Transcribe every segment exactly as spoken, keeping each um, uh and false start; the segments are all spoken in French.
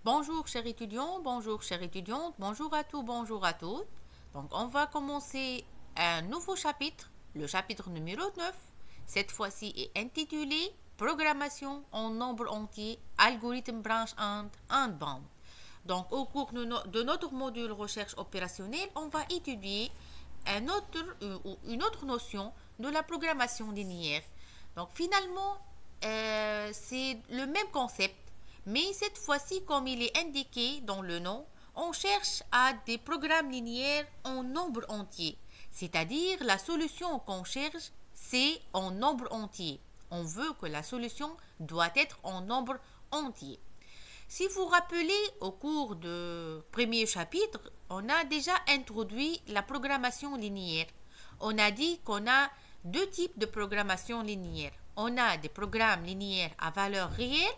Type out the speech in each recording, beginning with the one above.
Bonjour chers étudiants, bonjour chères étudiantes, bonjour à tous, bonjour à toutes. Donc on va commencer un nouveau chapitre, le chapitre numéro neuf. Cette fois-ci est intitulé Programmation en nombre entier, algorithme branch and and band. Donc au cours de, no de notre module recherche opérationnelle, on va étudier un autre, euh, une autre notion de la programmation linéaire. Donc finalement, euh, c'est le même concept. Mais cette fois-ci, comme il est indiqué dans le nom, on cherche à des programmes linéaires en nombre entier. C'est-à-dire la solution qu'on cherche, c'est en nombre entier. On veut que la solution doit être en nombre entier. Si vous vous rappelez, au cours du premier chapitre, on a déjà introduit la programmation linéaire. On a dit qu'on a deux types de programmation linéaire. On a des programmes linéaires à valeur réelle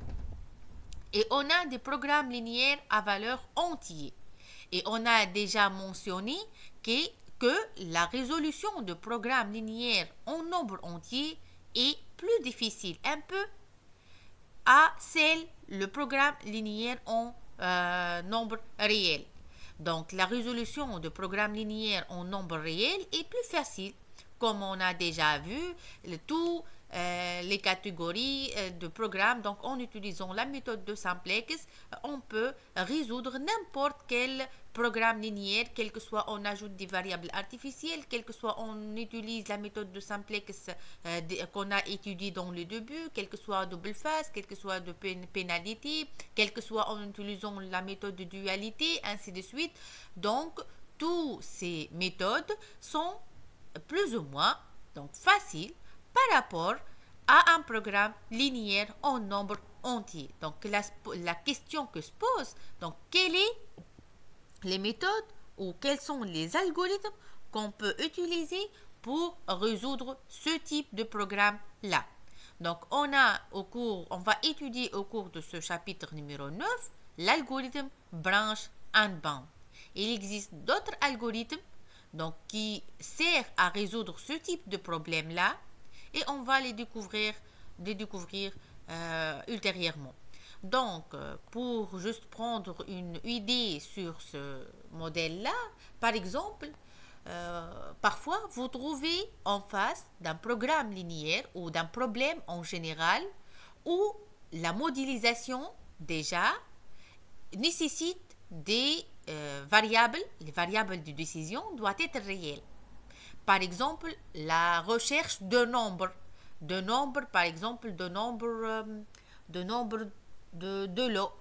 et on a des programmes linéaires à valeur entière. Et on a déjà mentionné que, que la résolution de programmes linéaires en nombre entier est plus difficile un peu à celle le programme linéaire en euh, nombre réel. Donc la résolution de programme linéaire en nombre réel est plus facile. Comme on a déjà vu, le tout Euh, les catégories euh, de programmes. Donc, en utilisant la méthode de simplex, on peut résoudre n'importe quel programme linéaire, quel que soit on ajoute des variables artificielles, quel que soit on utilise la méthode de simplex euh, qu'on a étudié dans le début, quel que soit double face, quel que soit de pénalité, quel que soit en utilisant la méthode de dualité, ainsi de suite. Donc, toutes ces méthodes sont plus ou moins donc faciles par rapport à un programme linéaire en nombre entier. Donc, la, la question que se pose, donc, quelles sont les méthodes ou quels sont les algorithmes qu'on peut utiliser pour résoudre ce type de programme-là. Donc, on a au cours, on va étudier au cours de ce chapitre numéro neuf, l'algorithme branch and band. Il existe d'autres algorithmes donc, qui servent à résoudre ce type de problème-là, et on va les découvrir, les découvrir euh, ultérieurement. Donc, euh, pour juste prendre une idée sur ce modèle-là, par exemple, euh, parfois vous trouvez en face d'un programme linéaire ou d'un problème en général où la modélisation déjà nécessite des euh, variables, les variables de décision doivent être réelles. Par exemple, la recherche de nombres, de nombres, par exemple, de nombres, euh, de nombres de, de lots.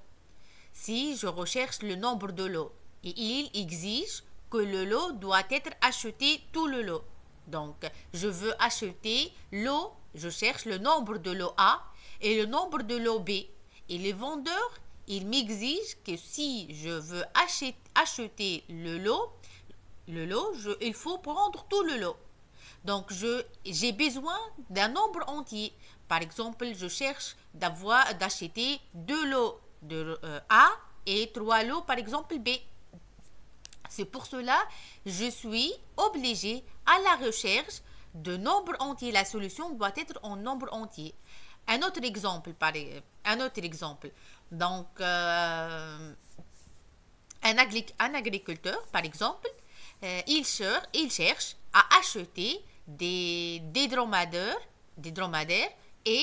Si je recherche le nombre de lots, et il exige que le lot doit être acheté tout le lot. Donc, je veux acheter lot, je cherche le nombre de lot A et le nombre de lot B. Et le vendeur, il m'exige que si je veux acheter, acheter le lot, le lot, je, il faut prendre tout le lot. Donc, j'ai besoin d'un nombre entier. Par exemple, je cherche d'avoir d'acheter deux lots de euh, A et trois lots, par exemple, B. C'est pour cela que je suis obligé à la recherche de nombre entier. La solution doit être en nombre entier. Un autre exemple, par, un autre exemple. Donc, euh, un, un agriculteur, par exemple, Euh, il, cher, il cherche à acheter des, des dromadaires, des dromadaires et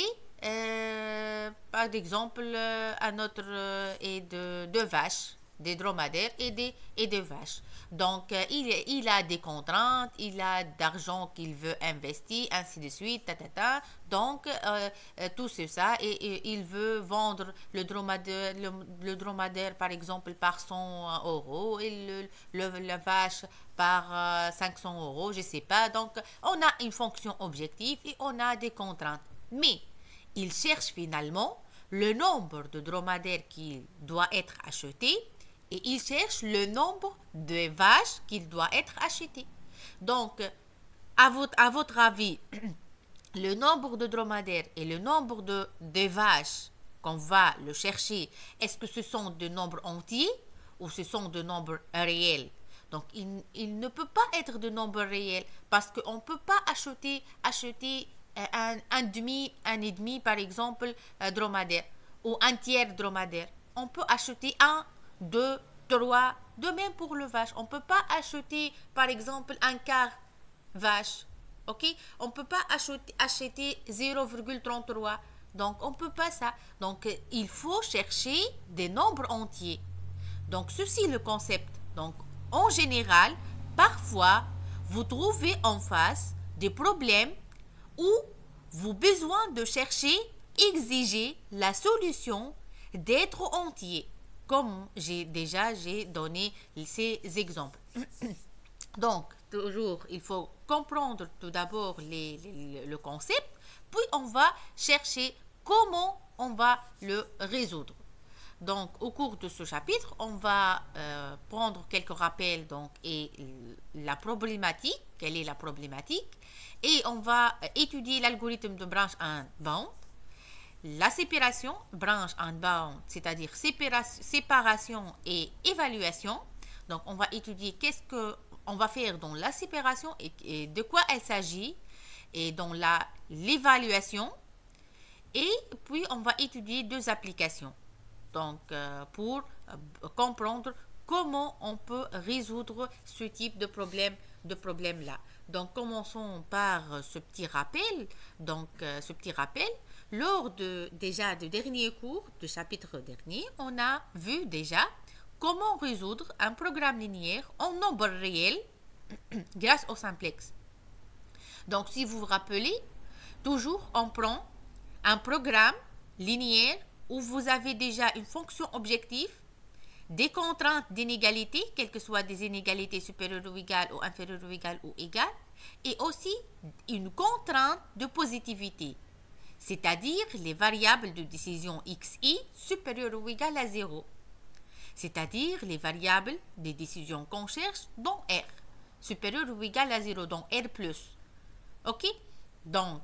euh, par exemple euh, un autre euh, est de, de vaches, des dromadaires et des, et des vaches. Donc euh, il, il a des contraintes, il a d'argent qu'il veut investir, ainsi de suite, ta, ta, ta. Donc euh, euh, tout c'est ça et, et il veut vendre le dromadaire, le, le dromadaire par exemple par cent euros et le, le, la vache par euh, cinq cents euros, je ne sais pas. Donc, on a une fonction objective et on a des contraintes. Mais, il cherche finalement le nombre de dromadaires qu'il doit être acheté et il cherche le nombre de vaches qu'il doit être acheté. Donc, à votre, à votre avis, le nombre de dromadaires et le nombre de, de vaches qu'on va le chercher, est-ce que ce sont des nombres entiers ou ce sont des nombres réels? Donc, il, il ne peut pas être de nombre réel parce qu'on ne peut pas acheter, acheter un, un demi, un et demi, par exemple, dromadaire ou un tiers dromadaire. on peut acheter un, deux, trois. De même pour le vache. On ne peut pas acheter, par exemple, un quart vache. Ok? On ne peut pas acheter, acheter zéro virgule trente-trois. Donc, on ne peut pas ça. Donc, il faut chercher des nombres entiers. Donc, ceci est le concept. Donc, en général, parfois, vous trouvez en face des problèmes où vous avez besoin de chercher, exiger la solution d'être entier. Comme j'ai déjà j'ai donné ces exemples. Donc, toujours, il faut comprendre tout d'abord les, les, le concept, puis on va chercher comment on va le résoudre. Donc, au cours de ce chapitre, on va euh, prendre quelques rappels donc, et la problématique, quelle est la problématique, et on va étudier l'algorithme de branch and bound, la séparation, branch and bound, c'est-à-dire séparation et évaluation. Donc, on va étudier qu'est-ce que on va faire dans la séparation et, et de quoi elle s'agit, et dans la l'évaluation, et puis on va étudier deux applications. Donc, euh, pour euh, comprendre comment on peut résoudre ce type de problème, de problème-là. Donc, commençons par ce petit rappel. Donc, euh, ce petit rappel. Lors de, déjà du dernier cours, du chapitre dernier, on a vu déjà comment résoudre un programme linéaire en nombre réel grâce au simplex. Donc, si vous vous rappelez, toujours on prend un programme linéaire où vous avez déjà une fonction objective, des contraintes d'inégalité, quelles que soient des inégalités supérieures ou égales ou inférieures ou égales ou égales, et aussi une contrainte de positivité, c'est-à-dire les variables de décision xi supérieures ou égales à zéro, c'est-à-dire les variables des décisions qu'on cherche dont R, supérieures ou égales à zéro, donc R plus. Ok? Donc,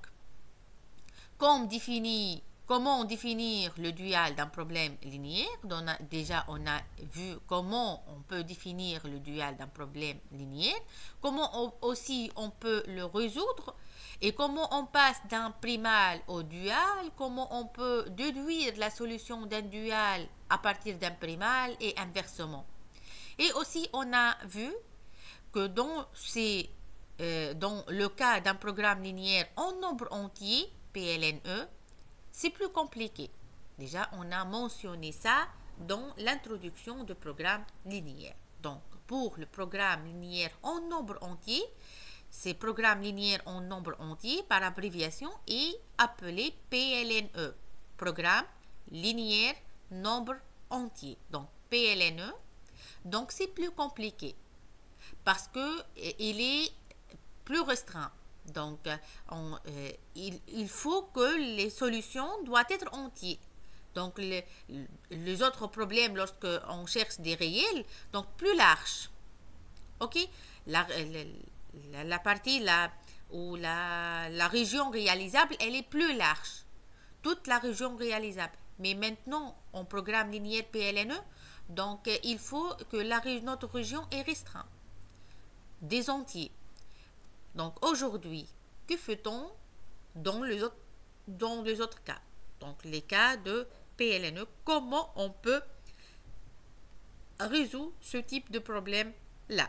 comme définit Comment définir le dual d'un problème linéaire? Donc, déjà, on a vu comment on peut définir le dual d'un problème linéaire, comment on, aussi on peut le résoudre, et comment on passe d'un primal au dual, comment on peut déduire la solution d'un dual à partir d'un primal et inversement. Et aussi, on a vu que dans, ces, euh, dans le cas d'un programme linéaire en nombre entier, P L N E, c'est plus compliqué. Déjà, on a mentionné ça dans l'introduction du programme linéaire. Donc, pour le programme linéaire en nombre entier, ce programme linéaire en nombre entier, par abréviation, est appelé P L N E, programme linéaire nombre entier. Donc, P L N E. Donc, c'est plus compliqué parce que il est plus restreint. Donc, on, euh, il, il faut que les solutions doivent être entières. Donc, les, les autres problèmes, lorsqu'on cherche des réels, donc plus larges. OK? La, la, la partie là, où la, la région réalisable, elle est plus large. Toute la région réalisable. Mais maintenant, en programme linéaire P L N E, donc, il faut que la, notre région est restreinte. Des entiers. Donc, aujourd'hui, que fait-on dans les, autres, dans les autres cas? Donc, les cas de P L N E, comment on peut résoudre ce type de problème-là?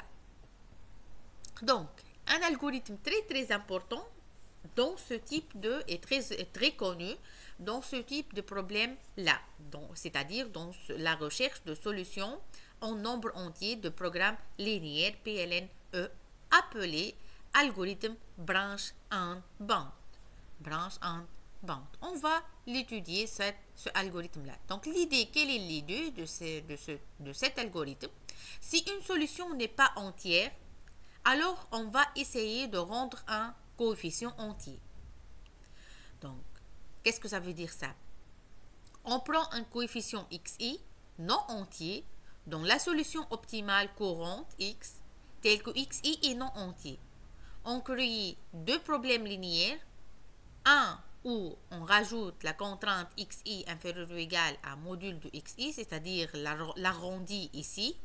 Donc, un algorithme très très important dans ce type de, est très, est très connu dans ce type de problème-là, c'est-à-dire dans la recherche de solutions en nombre entier de programmes linéaires P L N E, appelé algorithme branch and bound. Branch and bound. On va l'étudier, ce algorithme-là. Donc, l'idée, quelle est l'idée de, ce, de, ce, de cet algorithme? Si une solution n'est pas entière, alors on va essayer de rendre un coefficient entier. Donc, qu'est-ce que ça veut dire ça? On prend un coefficient xi non entier dont la solution optimale courante x, telle que xi est non entier. On crée deux problèmes linéaires, un où on rajoute la contrainte xi inférieure ou égale à module de xi, c'est-à-dire l'arrondi ici,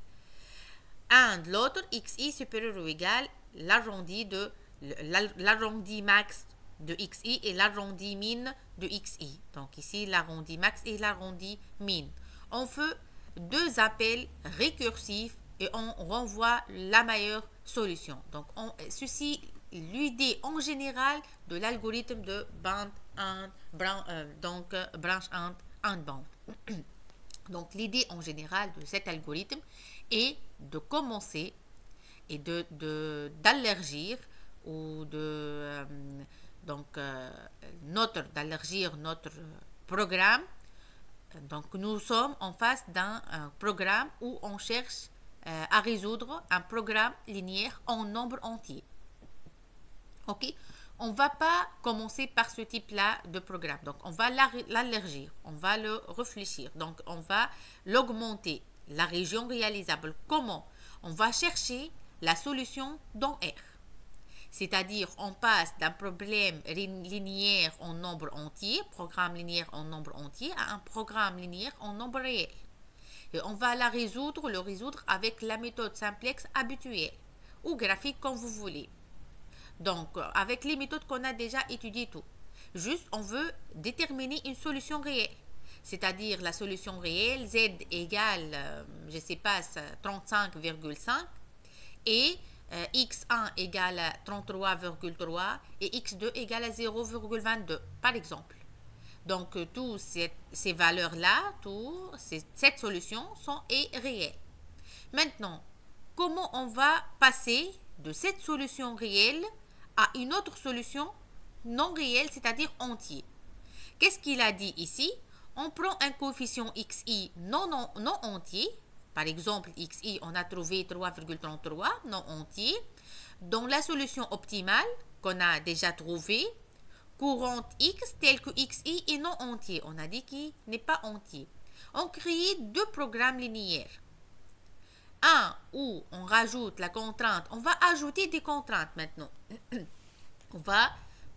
un de l'autre xi supérieur ou égal l'arrondi de l'arrondi max de xi et l'arrondi min de xi. Donc ici l'arrondi max et l'arrondi min. on fait deux appels récursifs et on renvoie la meilleure solution. Donc, on, ceci l'idée en général de l'algorithme de band and branch, euh, donc euh, branch and, and bound. Donc, l'idée en général de cet algorithme est de commencer et de, de d'allergir ou de euh, donc euh, notre d'allergir notre programme. Donc nous sommes en face d'un programme où on cherche euh, à résoudre un programme linéaire en nombre entier. Ok, on va pas commencer par ce type-là de programme. Donc on va l'allergir, on va le réfléchir. Donc on va l'augmenter, la région réalisable. Comment? On va chercher la solution dans R. C'est-à-dire, on passe d'un problème linéaire en nombre entier, programme linéaire en nombre entier, à un programme linéaire en nombre réel. Et on va la résoudre, le résoudre avec la méthode simplex habituelle ou graphique comme vous voulez. Donc, avec les méthodes qu'on a déjà étudiées tout. Juste, on veut déterminer une solution réelle. C'est-à-dire, la solution réelle, z égale, euh, je ne sais pas, trente-cinq virgule cinq et euh, x un égale à trente-trois virgule trois et x deux égale à zéro virgule vingt-deux, par exemple. Donc, euh, toutes ces, ces valeurs-là, toutes ces, cette solution sont réelles. Maintenant, comment on va passer de cette solution réelle à une autre solution non réelle, c'est-à-dire entier? Qu'est-ce qu'il a dit ici? On prend un coefficient xi non, non, non entier. Par exemple, xi, on a trouvé trois virgule trente-trois, non entier. Dans la solution optimale qu'on a déjà trouvée, courante x tel que xi est non entier. On a dit qu'il n'est pas entier. On crée deux programmes linéaires. Un où on rajoute la contrainte. On va ajouter des contraintes maintenant. On va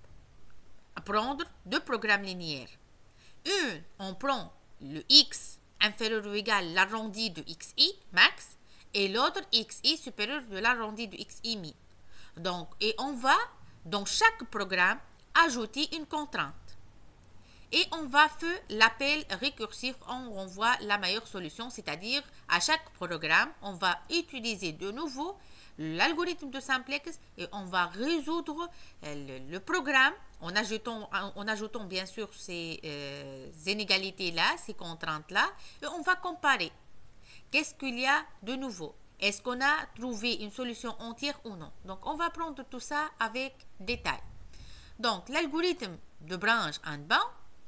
prendre deux programmes linéaires. Une, on prend le x inférieur ou égal à l'arrondi de xi max et l'autre xi supérieur de l'arrondi de xi mi. Donc, et on va dans chaque programme ajouter une contrainte. Et on va faire l'appel récursif, on renvoie la meilleure solution, c'est-à-dire à chaque programme, on va utiliser de nouveau l'algorithme de simplex et on va résoudre le, le programme en ajoutant, en ajoutant bien sûr ces euh, inégalités-là, ces contraintes-là, et on va comparer. Qu'est-ce qu'il y a de nouveau? Est-ce qu'on a trouvé une solution entière ou non? Donc, on va prendre tout ça avec détail. Donc, l'algorithme de branch and bound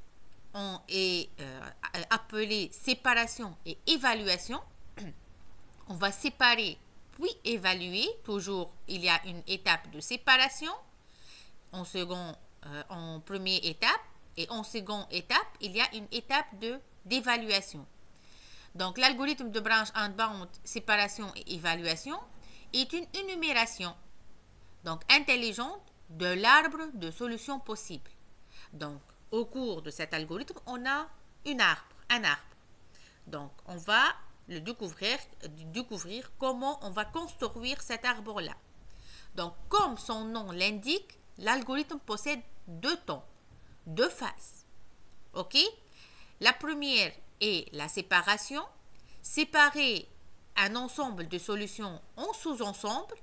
on est euh, appelé séparation et évaluation. On va séparer puis évaluer. Toujours, il y a une étape de séparation. En second, euh, en première étape et en seconde étape, il y a une étape de d'évaluation. Donc, l'algorithme de branch and bound, séparation et évaluation, est une énumération donc intelligente de l'arbre de solutions possibles. Donc, au cours de cet algorithme, on a une arbre, un arbre. Donc, on va le découvrir, découvrir comment on va construire cet arbre-là. Donc, comme son nom l'indique, l'algorithme possède deux temps, deux phases. OK? La première est la séparation. Séparer un ensemble de solutions en sous-ensembles.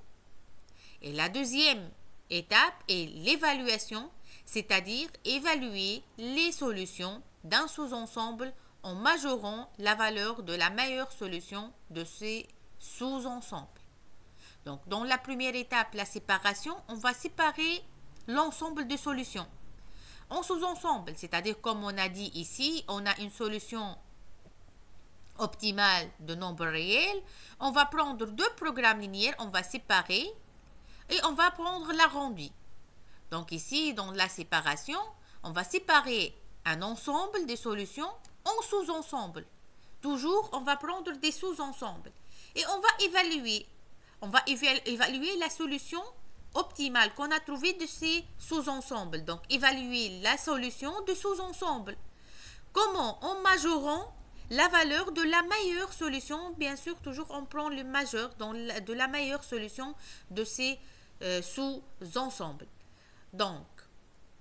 Et la deuxième étape est l'évaluation, c'est-à-dire évaluer les solutions d'un sous-ensemble en majorant la valeur de la meilleure solution de ces sous-ensembles. Donc, dans la première étape, la séparation, on va séparer l'ensemble de solutions en sous-ensemble, c'est-à-dire comme on a dit ici, on a une solution optimale de nombre réel. On va prendre deux programmes linéaires, on va séparer et on va prendre l'arrondi. Donc ici, dans la séparation, on va séparer un ensemble de solutions en sous-ensemble. Toujours, on va prendre des sous-ensembles. Et on va évaluer. On va évaluer la solution optimale qu'on a trouvée de ces sous-ensembles. Donc, évaluer la solution de sous-ensemble. Comment? En majorant la valeur de la meilleure solution. Bien sûr, toujours on prend le majeur dans la, de la meilleure solution de ces euh, sous-ensembles. Donc,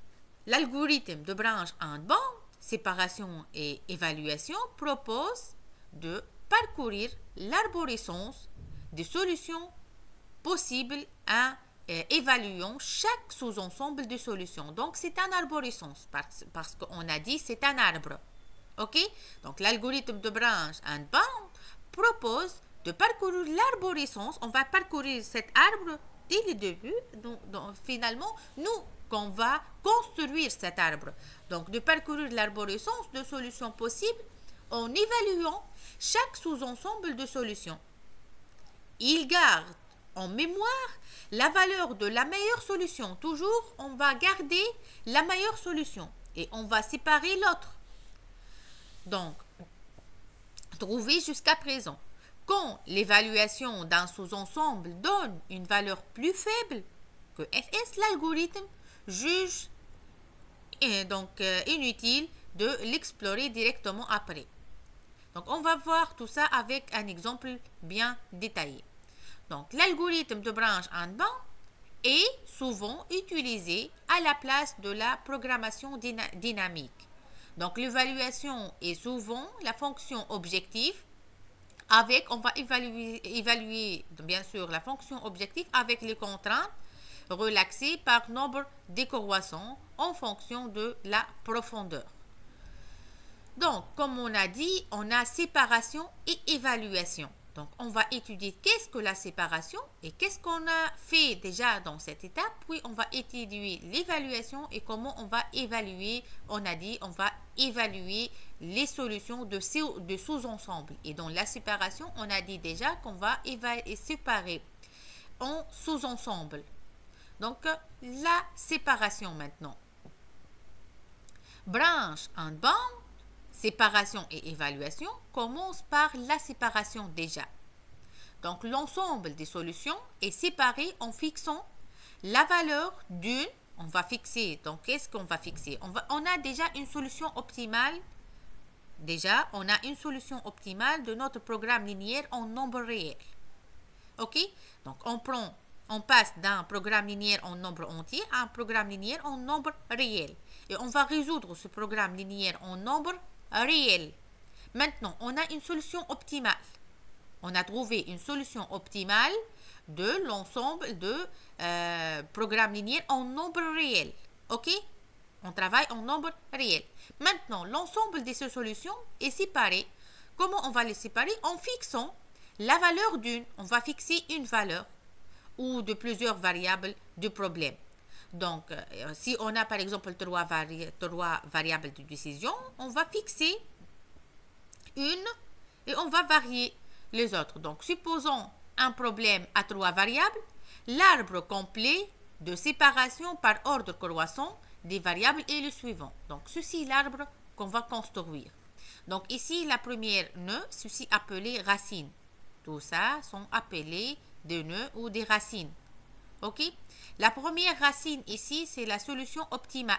l'algorithme de branch and bound, séparation et évaluation, propose de parcourir l'arborescence des solutions possibles en euh, évaluant chaque sous-ensemble de solutions. Donc, c'est un arborescence parce, parce qu'on a dit c'est un arbre. OK? Donc, l'algorithme de branch and bound propose de parcourir l'arborescence. On va parcourir cet arbre dès le début. Donc, donc finalement, nous, qu'on va construire cet arbre. Donc, de parcourir l'arborescence de solutions possibles en évaluant chaque sous-ensemble de solutions. Il garde en mémoire la valeur de la meilleure solution. Toujours, on va garder la meilleure solution et on va séparer l'autre. Donc, trouver jusqu'à présent. Quand l'évaluation d'un sous-ensemble donne une valeur plus faible que F S, l'algorithme juge et donc euh, inutile de l'explorer directement après. Donc, on va voir tout ça avec un exemple bien détaillé. Donc, l'algorithme de branch and bound est souvent utilisé à la place de la programmation dyna dynamique. Donc, l'évaluation est souvent la fonction objective avec, on va évaluer, évaluer bien sûr la fonction objective avec les contraintes relaxées par nombre décroissant en fonction de la profondeur. Donc, comme on a dit, on a séparation et évaluation. Donc, on va étudier qu'est-ce que la séparation et qu'est-ce qu'on a fait déjà dans cette étape. Puis, on va étudier l'évaluation et comment on va évaluer. On a dit, on va évaluer les solutions de, de sous-ensembles. Et dans la séparation, on a dit déjà qu'on va séparer en sous-ensembles. Donc, la séparation maintenant. Branch and bound. Séparation et évaluation commence par la séparation déjà. Donc, l'ensemble des solutions est séparé en fixant la valeur d'une. On va fixer. Donc, qu'est-ce qu'on va fixer? on, va, on a déjà une solution optimale. Déjà, on a une solution optimale de notre programme linéaire en nombre réel. OK? Donc, on prend, on passe d'un programme linéaire en nombre entier à un programme linéaire en nombre réel. Et on va résoudre ce programme linéaire en nombre réel. Maintenant, on a une solution optimale. On a trouvé une solution optimale de l'ensemble de euh, programmes linéaires en nombre réel. OK? On travaille en nombre réel. Maintenant, l'ensemble de ces solutions est séparé. Comment on va les séparer? En fixant la valeur d'une. On va fixer une valeur ou de plusieurs variables de problème. Donc, euh, si on a par exemple trois, vari trois variables de décision, on va fixer une et on va varier les autres. Donc, supposons un problème à trois variables, l'arbre complet de séparation par ordre croissant des variables est le suivant. Donc, ceci est l'arbre qu'on va construire. Donc, ici, la première nœud, ceci appelé racine. Tout ça sont appelés des nœuds ou des racines. OK? La première racine ici, c'est la solution optimale.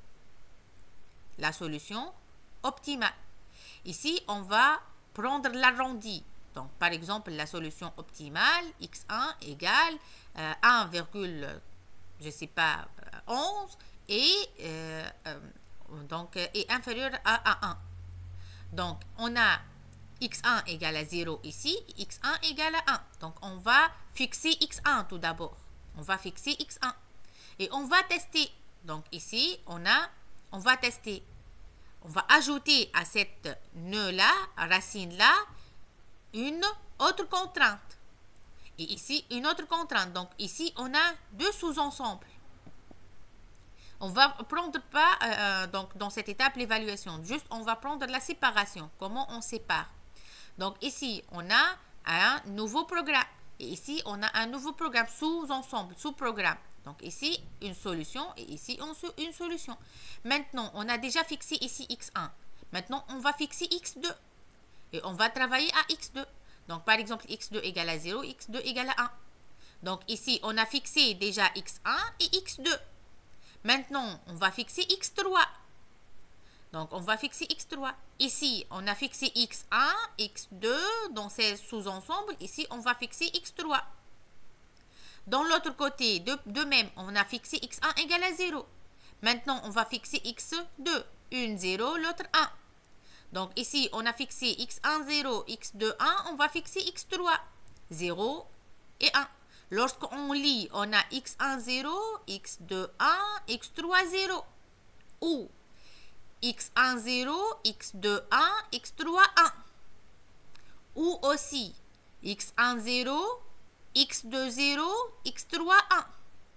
La solution optimale. Ici, on va prendre l'arrondi. Donc, par exemple, la solution optimale, x un égale euh, un, je sais pas, onze et euh, euh, donc est inférieur à, à un. Donc, on a x un égale à zéro ici, x un égale à un. Donc, on va fixer x un tout d'abord. On va fixer x un. Et on va tester. Donc, ici, on a, on va tester. On va ajouter à cette nœud-là, racine-là, une autre contrainte. Et ici, une autre contrainte. Donc, ici, on a deux sous-ensembles. On va prendre pas, euh, donc, dans cette étape, l'évaluation. Juste, on va prendre la séparation. Comment on sépare? Donc, ici, on a un nouveau programme. Et ici, on a un nouveau programme sous-ensemble, sous-programme. Donc, ici, une solution et ici, une solution. Maintenant, on a déjà fixé ici x un. Maintenant, on va fixer x deux. Et on va travailler à x deux. Donc, par exemple, x deux égale à zéro, x deux égale à un. Donc, ici, on a fixé déjà x un et x deux. Maintenant, on va fixer x trois. Donc, on va fixer x trois. Ici, on a fixé x un, x deux dans ces sous-ensembles. Ici, on va fixer x trois. Dans l'autre côté, de, de même, on a fixé x un égale à zéro. Maintenant, on va fixer x deux. Une zéro, l'autre un. Donc ici, on a fixé x un, zéro, x deux, un. On va fixer x trois, zéro et un. Lorsqu'on lit, on a x un, zéro, x deux, un, x trois, zéro. Ou x un, zéro, x deux, un, x trois, un. Ou aussi x un, zéro, x deux, zéro, x trois, un.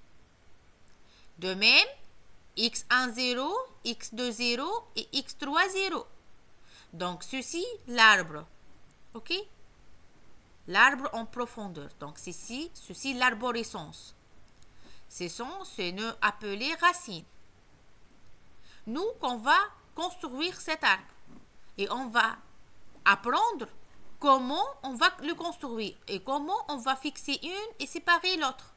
De même, x un, zéro, x deux, zéro et x trois, zéro. Donc, ceci, l'arbre. OK? L'arbre en profondeur. Donc, ceci, ceci l'arborescence. Ce sont ces nœuds appelés racines. Nous, on va construire cet arbre. Et on va apprendre comment on va le construire. Et comment on va fixer une et séparer l'autre.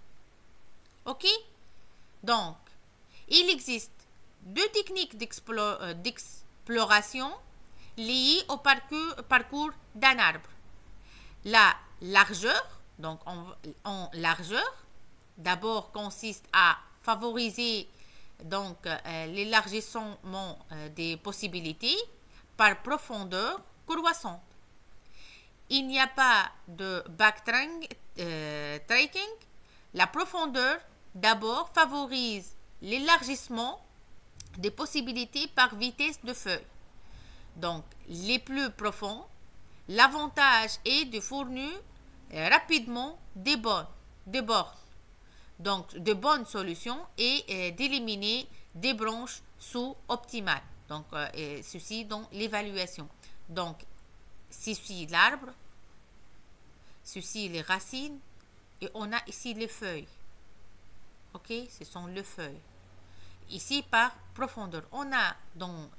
OK? Donc, il existe deux techniques d'exploration liées au parcours, parcours d'un arbre. La largeur, donc en, en largeur, d'abord consiste à favoriser donc euh, l'élargissement euh, des possibilités par profondeur croissante. Il n'y a pas de backtracking. Euh, la profondeur d'abord favorise l'élargissement des possibilités par vitesse de feuille. Donc, les plus profonds, l'avantage est de fournir rapidement des bornes, des bornes. Donc, de bonnes solutions et euh, d'éliminer des branches sous-optimales. Donc, euh, ceci dans l'évaluation. Donc, ceci l'arbre, ceci les racines et on a ici les feuilles. OK, ce sont les feuilles. Ici, par profondeur. On a dans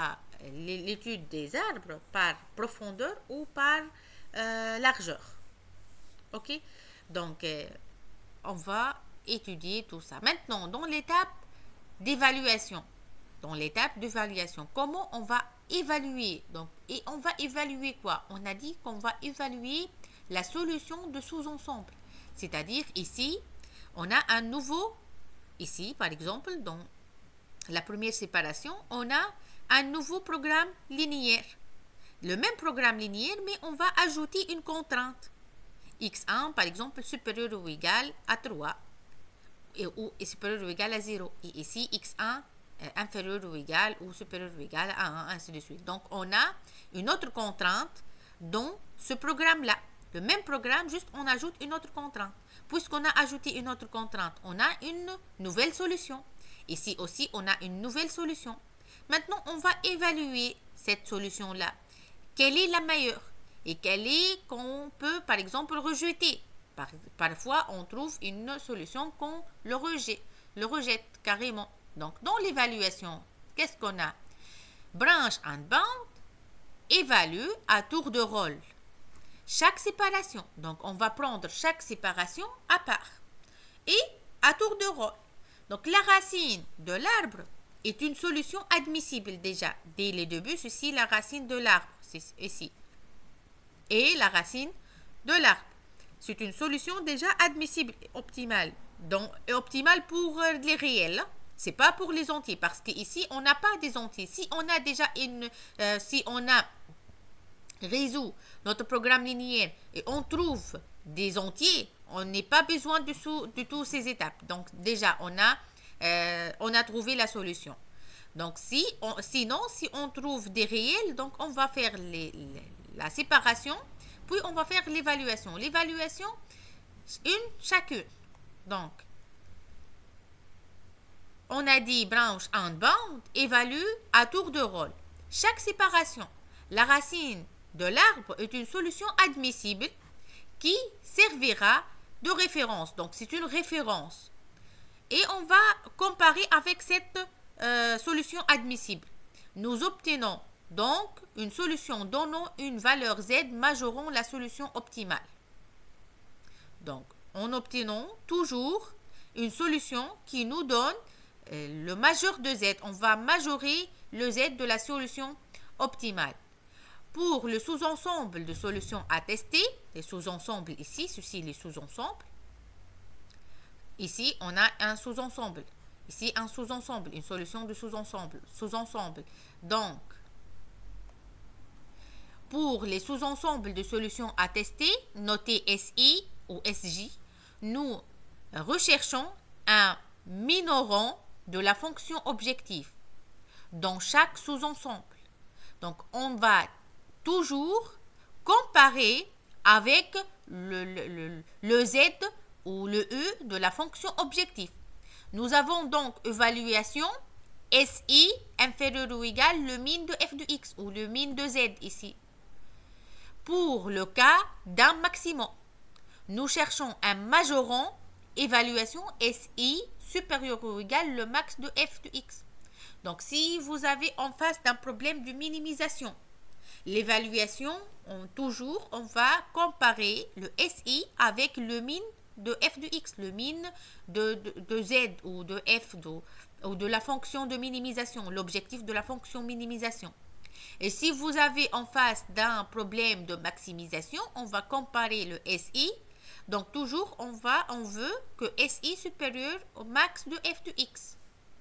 l'étude des arbres par profondeur ou par euh, largeur. OK, donc euh, on va étudier tout ça. Maintenant, dans l'étape d'évaluation. Dans l'étape d'évaluation, comment on va évaluer? Donc, et on va évaluer quoi? On a dit qu'on va évaluer la solution de sous-ensemble. C'est-à-dire, ici, on a un nouveau, ici, par exemple, dans la première séparation, on a un nouveau programme linéaire. Le même programme linéaire, mais on va ajouter une contrainte. x un, par exemple, supérieur ou égal à trois. Et, ou est supérieur ou égal à zéro. Et ici, x un euh, inférieur ou égal ou supérieur ou égal à un, ainsi de suite. Donc, on a une autre contrainte dans ce programme-là. Le même programme, juste on ajoute une autre contrainte. Puisqu'on a ajouté une autre contrainte, on a une nouvelle solution. Ici aussi, on a une nouvelle solution. Maintenant, on va évaluer cette solution-là. Quelle est la meilleure? Et quelle est qu'on peut, par exemple, rejeter? Par, parfois, on trouve une solution qu'on le rejette, le rejette carrément. Donc, dans l'évaluation, qu'est-ce qu'on a? Branch and bound évalue à tour de rôle chaque séparation. Donc, on va prendre chaque séparation à part et à tour de rôle. Donc, la racine de l'arbre est une solution admissible déjà. Dès le début, ceci, la racine de l'arbre, c'est ici. Et la racine de l'arbre. C'est une solution déjà admissible, optimale. Donc, optimale pour les réels. C'est pas pour les entiers, parce qu'ici, on n'a pas des entiers. Si on a déjà une... Euh, si on a résout notre programme linéaire et on trouve des entiers, on n'a pas besoin de, sous, de toutes ces étapes. Donc, déjà, on a, euh, on a trouvé la solution. Donc, si on, sinon, si on trouve des réels, donc on va faire les, les, la séparation, puis on va faire l'évaluation. L'évaluation, une chacune. Donc, on a dit branch and bound, évalue à tour de rôle. Chaque séparation, la racine de l'arbre est une solution admissible qui servira de référence. Donc, c'est une référence. Et on va comparer avec cette euh, solution admissible. Nous obtenons donc une solution donnant une valeur z majorant la solution optimale. Donc, en obtenant toujours une solution qui nous donne euh, le majeur de z. On va majorer le z de la solution optimale. Pour le sous-ensemble de solutions à tester, les sous-ensembles ici, ceci les sous-ensembles. Ici, on a un sous-ensemble. Ici, un sous-ensemble, une solution de sous-ensemble. Sous-ensemble. Donc, Pour les sous-ensembles de solutions à tester, notés S I ou S J, nous recherchons un minorant de la fonction objectif dans chaque sous-ensemble. Donc, on va toujours comparer avec le, le, le, le Z ou le E de la fonction objectif. Nous avons donc évaluation S I inférieur ou égal le min de f de x ou le min de z ici. Pour le cas d'un maximum, nous cherchons un majorant évaluation S I supérieur ou égal le max de f de x. Donc, si vous avez en face d'un problème de minimisation, l'évaluation, on, toujours, on va comparer le S I avec le min de f de x, le min de, de, de z ou de f de, ou de la fonction de minimisation, l'objectif de la fonction minimisation. Et si vous avez en face d'un problème de maximisation, on va comparer le S I. Donc, toujours, on, va, on veut que S I supérieur au max de f de x.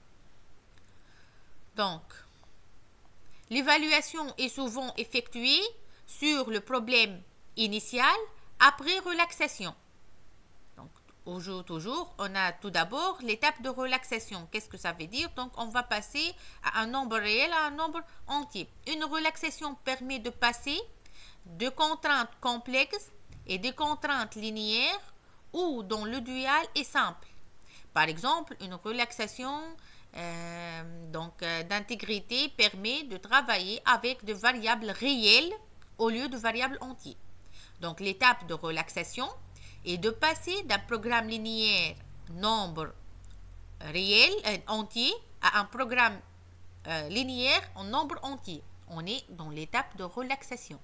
Donc, l'évaluation est souvent effectuée sur le problème initial après relaxation. Donc, toujours, toujours, on a tout d'abord l'étape de relaxation. Qu'est-ce que ça veut dire? Donc, on va passer à un nombre réel à un nombre entier. Une relaxation permet de passer de contraintes complexes et des contraintes linéaires ou dont le dual est simple. Par exemple, une relaxation euh, donc, euh, d'intégrité permet de travailler avec des variables réelles au lieu de variables entières. Donc, l'étape de relaxation est de passer d'un programme linéaire nombre réel euh, entier à un programme euh, linéaire en nombre entier. On est dans l'étape de relaxation.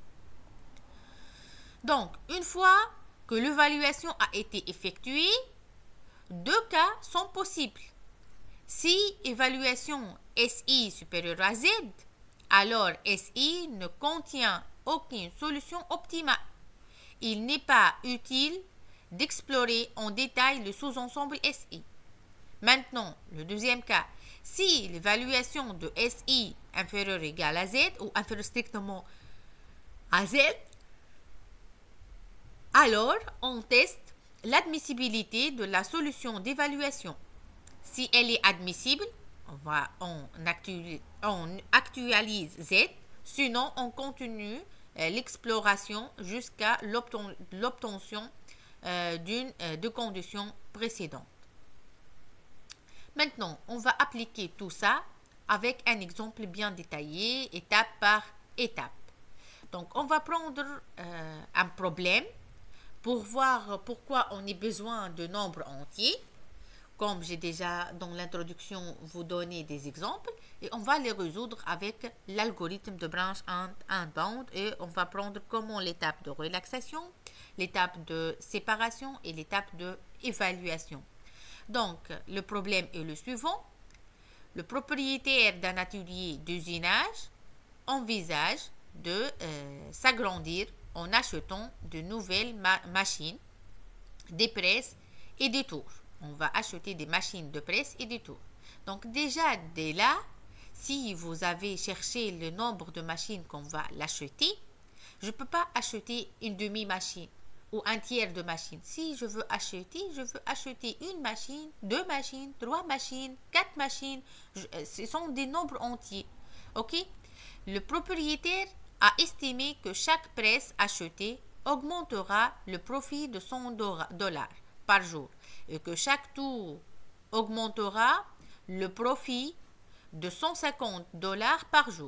Donc, une fois que l'évaluation a été effectuée, deux cas sont possibles. Si évaluation S I supérieure à Z, alors S I ne contient aucune solution optimale. Il n'est pas utile d'explorer en détail le sous-ensemble S I. Maintenant, le deuxième cas, si l'évaluation de S I inférieure ou égale à Z ou inférieure strictement à Z, alors on teste l'admissibilité de la solution d'évaluation. Si elle est admissible, on, va, on, actualise, on actualise Z, sinon on continue euh, l'exploration jusqu'à l'obtention euh, d'une euh, de conditions précédentes. Maintenant, on va appliquer tout ça avec un exemple bien détaillé, étape par étape. Donc, on va prendre euh, un problème pour voir pourquoi on a besoin de nombres entiers. Comme j'ai déjà dans l'introduction vous donné des exemples, et on va les résoudre avec l'algorithme de branch and bound, et on va prendre comment l'étape de relaxation, l'étape de séparation et l'étape de évaluation. Donc, le problème est le suivant. Le propriétaire d'un atelier d'usinage envisage de euh, s'agrandir en achetant de nouvelles ma machines, des presses et des tours. On va acheter des machines de presse et des tours. Donc déjà, dès là, si vous avez cherché le nombre de machines qu'on va l'acheter, je ne peux pas acheter une demi-machine ou un tiers de machine. Si je veux acheter, je veux acheter une machine, deux machines, trois machines, quatre machines. Je, ce sont des nombres entiers. Ok? Le propriétaire a estimé que chaque presse achetée augmentera le profit de cent dollars par jour et que chaque tour augmentera le profit de cent cinquante dollars par jour.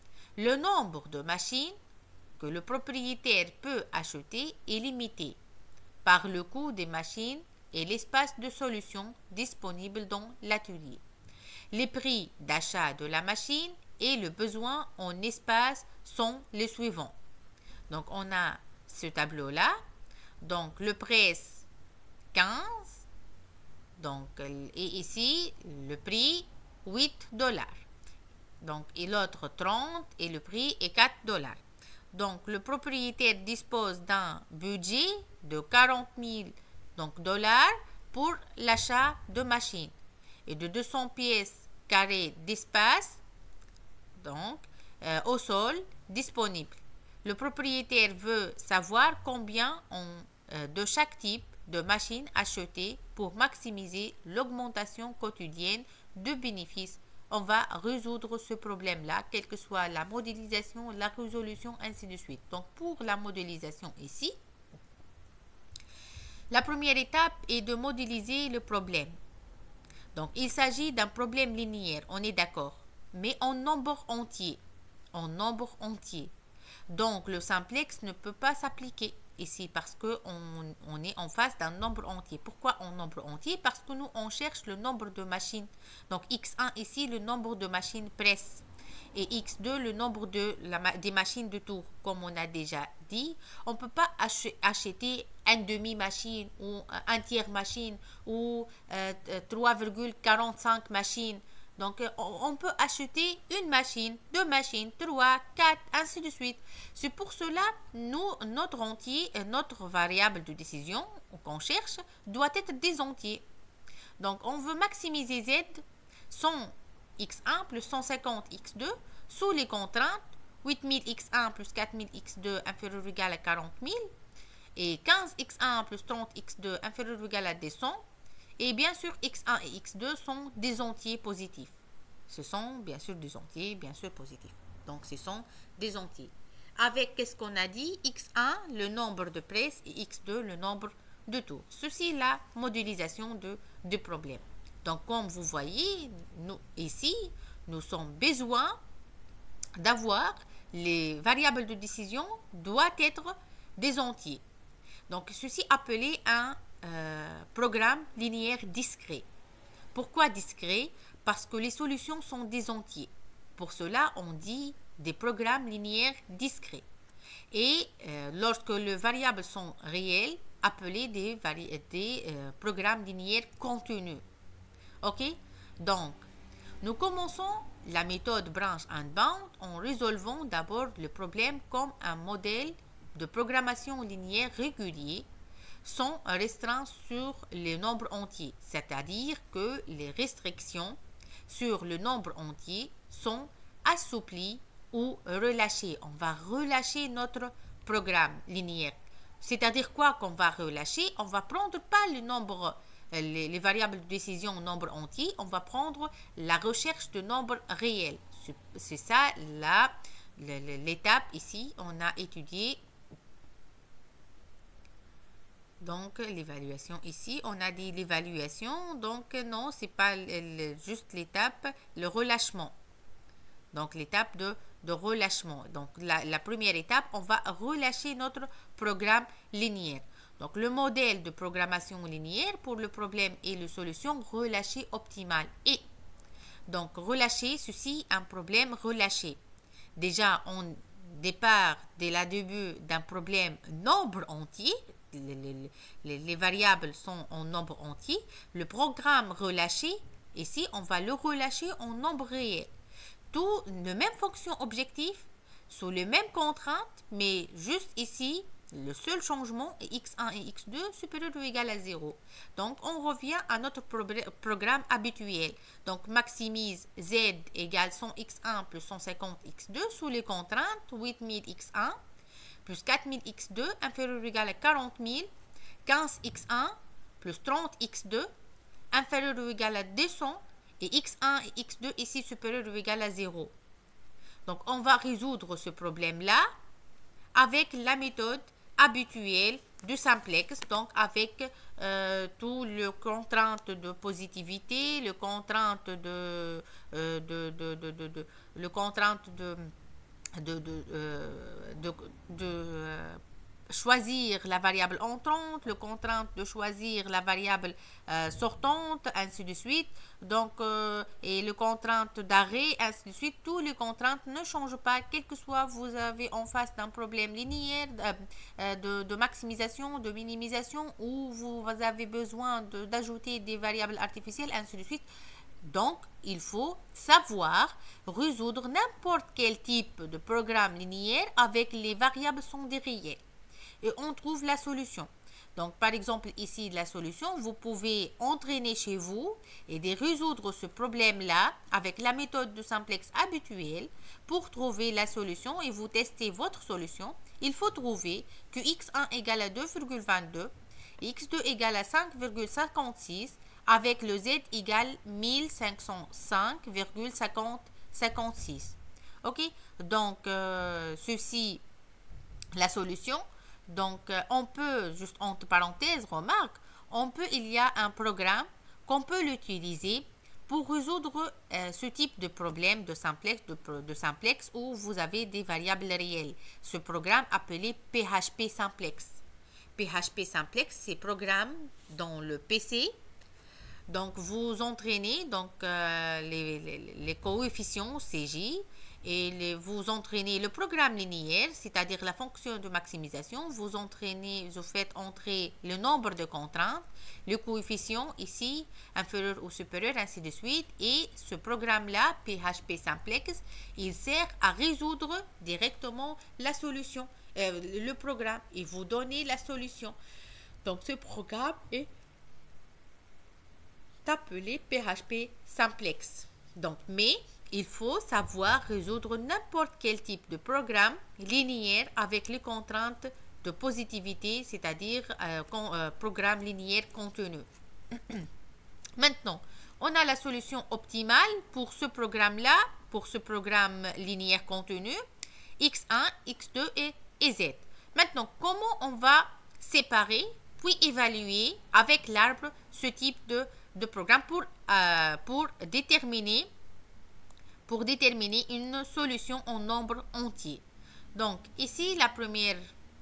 Le nombre de machines que le propriétaire peut acheter est limité par le coût des machines et l'espace de solution disponible dans l'atelier. Les prix d'achat de la machine et le besoin en espace sont les suivants. Donc, on a ce tableau-là. Donc, le presse quinze. Donc, et ici, le prix huit dollars. Donc, et l'autre trente et le prix est quatre dollars. Donc, le propriétaire dispose d'un budget de quarante mille donc, dollars pour l'achat de machines et de deux cents pièces carrées d'espace donc, euh, au sol disponible. le propriétaire veut savoir combien on, euh, de chaque type de machine acheter pour maximiser l'augmentation quotidienne de bénéfices. On va résoudre ce problème-là, quelle que soit la modélisation, la résolution, ainsi de suite. Donc, pour la modélisation ici, la première étape est de modéliser le problème. Donc, il s'agit d'un problème linéaire, on est d'accord, mais en nombre entier. En nombre entier. Donc, le simplex ne peut pas s'appliquer ici parce qu'on on est en face d'un nombre entier. Pourquoi en nombre entier? Parce que nous, on cherche le nombre de machines. Donc, x un ici, le nombre de machines presse. Et x deux, le nombre de la, des machines de tour. Comme on a déjà dit, on ne peut pas ach acheter un demi-machine ou un tiers-machine ou euh, trois virgule quarante-cinq machines. Donc, on peut acheter une machine, deux machines, trois, quatre, ainsi de suite. C'est pour cela, nous, notre entier, notre variable de décision qu'on cherche, doit être des entiers. Donc, on veut maximiser z, son x un plus cent cinquante x deux, sous les contraintes, huit mille x un plus quatre mille x deux inférieur ou égal à quarante mille, et quinze x un plus trente x deux inférieur ou égal à deux cents. Et bien sûr, x un et x deux sont des entiers positifs. Ce sont bien sûr des entiers, bien sûr positifs. Donc, ce sont des entiers. Avec, qu'est-ce qu'on a dit? x un, le nombre de presses, et x deux, le nombre de tours. Ceci est la modélisation de, de problème. Donc, comme vous voyez, nous, ici, nous avons besoin d'avoir les variables de décision doivent être des entiers. Donc, ceci appelé un Euh, programme linéaire discret. Pourquoi discret? Parce que les solutions sont des entiers. Pour cela, on dit des programmes linéaires discrets. Et euh, lorsque les variables sont réelles, appelés des, des euh, programmes linéaires contenus. Ok? Donc, nous commençons la méthode branch and bound en résolvant d'abord le problème comme un modèle de programmation linéaire régulier sont restreints sur les nombres entiers, c'est-à-dire que les restrictions sur le nombre entier sont assouplies ou relâchées. On va relâcher notre programme linéaire. C'est-à-dire quoi qu'on va relâcher? On va prendre pas le nombre, les, les variables de décision au nombre entier, on va prendre la recherche de nombres réels. C'est ça l'étape ici, on a étudié. Donc, l'évaluation ici, on a dit l'évaluation. Donc, non, ce n'est pas le, juste l'étape, le relâchement. Donc, l'étape de, de relâchement. Donc, la, la première étape, on va relâcher notre programme linéaire. Donc, le modèle de programmation linéaire pour le problème et la solution relâché optimale. Et, donc, relâcher, ceci, un problème relâché. Déjà, on départ dès le début d'un problème nombre entier. Les, les, les, les variables sont en nombre entier. Le programme relâché, ici, on va le relâcher en nombre réel. Tout le même fonction objectif, sous les mêmes contraintes, mais juste ici, le seul changement est x un et x deux supérieur ou égal à zéro. Donc, on revient à notre pro programme habituel. Donc, maximise z égale cent x un plus cent cinquante x deux sous les contraintes huit mille x un plus quatre mille x deux inférieur ou égal à quarante mille, quinze x un plus trente x deux inférieur ou égal à deux cents et x un et x deux ici supérieur ou égal à zéro. Donc, on va résoudre ce problème-là avec la méthode habituelle du simplex, donc avec euh, tout le contrainte de positivité, le contrainte de, euh, de, de, de, de, de le contrainte de de, de, euh, de, de euh, choisir la variable entrante, le contrainte de choisir la variable euh, sortante, ainsi de suite. Donc, euh, et le contrainte d'arrêt, ainsi de suite. Tous les contraintes ne changent pas, quel que soit vous avez en face d'un problème linéaire euh, de, de maximisation, de minimisation, ou vous avez besoin d'ajouter des variables artificielles, ainsi de suite. Donc, il faut savoir résoudre n'importe quel type de programme linéaire avec les variables sont des réels. Et on trouve la solution. Donc, par exemple, ici, la solution, vous pouvez entraîner chez vous et de résoudre ce problème-là avec la méthode de simplex habituelle pour trouver la solution et vous testez votre solution. Il faut trouver que x un égale à deux virgule vingt-deux et x deux égale à cinq virgule cinquante-six avec le z égale mille cinq cent cinq virgule cinquante-six. Ok, donc euh, ceci, la solution. Donc euh, on peut, juste entre parenthèses, remarque, on peut, il y a un programme qu'on peut l'utiliser pour résoudre euh, ce type de problème de simplex, de, de simplex où vous avez des variables réelles. Ce programme appelé P H P simplex. P H P simplex, c'est programme dans le P C. Donc vous entraînez donc euh, les, les, les coefficients C J et les, vous entraînez le programme linéaire, c'est-à-dire la fonction de maximisation. Vous entraînez, vous faites entrer le nombre de contraintes, le coefficient ici inférieur ou supérieur, ainsi de suite. Et ce programme-là, P H P simplex, il sert à résoudre directement la solution, euh, le programme, et vous donnez la solution. Donc ce programme est appelé P H P simplex. Donc, mais il faut savoir résoudre n'importe quel type de programme linéaire avec les contraintes de positivité, c'est-à-dire euh, euh, programme linéaire contenu. Maintenant, on a la solution optimale pour ce programme-là, pour ce programme linéaire contenu, x un, x deux et, et z. Maintenant, comment on va séparer puis évaluer avec l'arbre ce type de de programme pour, euh, pour, déterminer, pour déterminer une solution en nombre entier. Donc, ici, la première,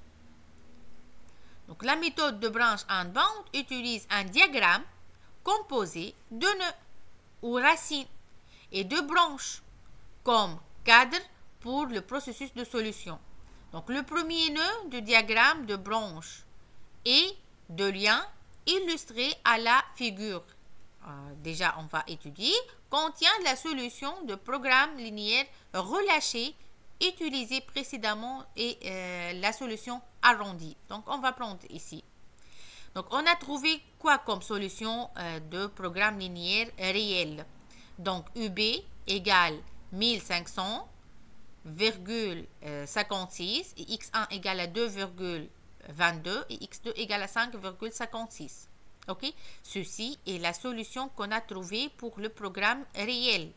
donc la méthode de branch and bound utilise un diagramme composé de nœuds ou racines et de branches comme cadre pour le processus de solution. Donc, le premier nœud du diagramme de branche et de lien illustré à la figure. Euh, déjà on va étudier, contient la solution de programme linéaire relâché utilisée précédemment et euh, la solution arrondie. Donc on va prendre ici. Donc on a trouvé quoi comme solution euh, de programme linéaire réel? Donc U B égale mille cinq cents virgule cinquante-six et x un égale à deux virgule vingt-deux et x deux égale à cinq virgule cinquante-six. Ok, ceci est la solution qu'on a trouvée pour le programme réel.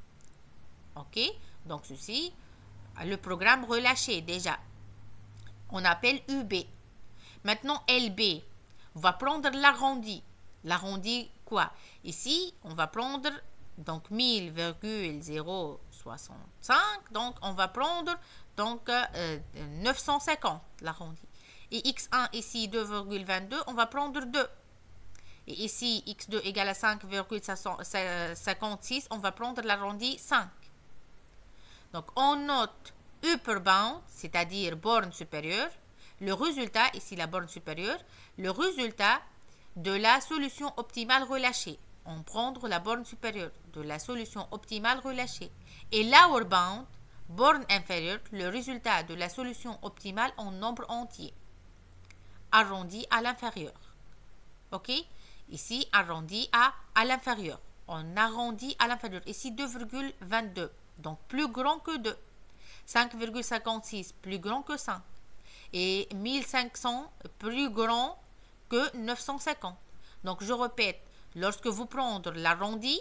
Ok, donc ceci, le programme relâché déjà. On appelle U B. Maintenant, L B, on va prendre l'arrondi. L'arrondi quoi? Ici, on va prendre donc mille virgule zéro soixante-cinq. Donc, on va prendre donc euh, neuf cent cinquante l'arrondi. Et x un ici deux virgule vingt-deux, on va prendre deux. Et ici, x deux égale à cinq virgule cinquante-six, on va prendre l'arrondi cinq. Donc, on note upper bound, c'est-à-dire borne supérieure. Le résultat, ici la borne supérieure, le résultat de la solution optimale relâchée. On prend la borne supérieure de la solution optimale relâchée. Et lower bound, borne inférieure, le résultat de la solution optimale en nombre entier. Arrondi à l'inférieur. OK? Ici, arrondi à, à l'inférieur. On arrondit à l'inférieur. Ici, deux virgule vingt-deux. Donc, plus grand que deux. cinq virgule cinquante-six, plus grand que cinq. Et mille cinq cents, plus grand que neuf cent cinquante. Donc, je répète, lorsque vous prenez l'arrondi,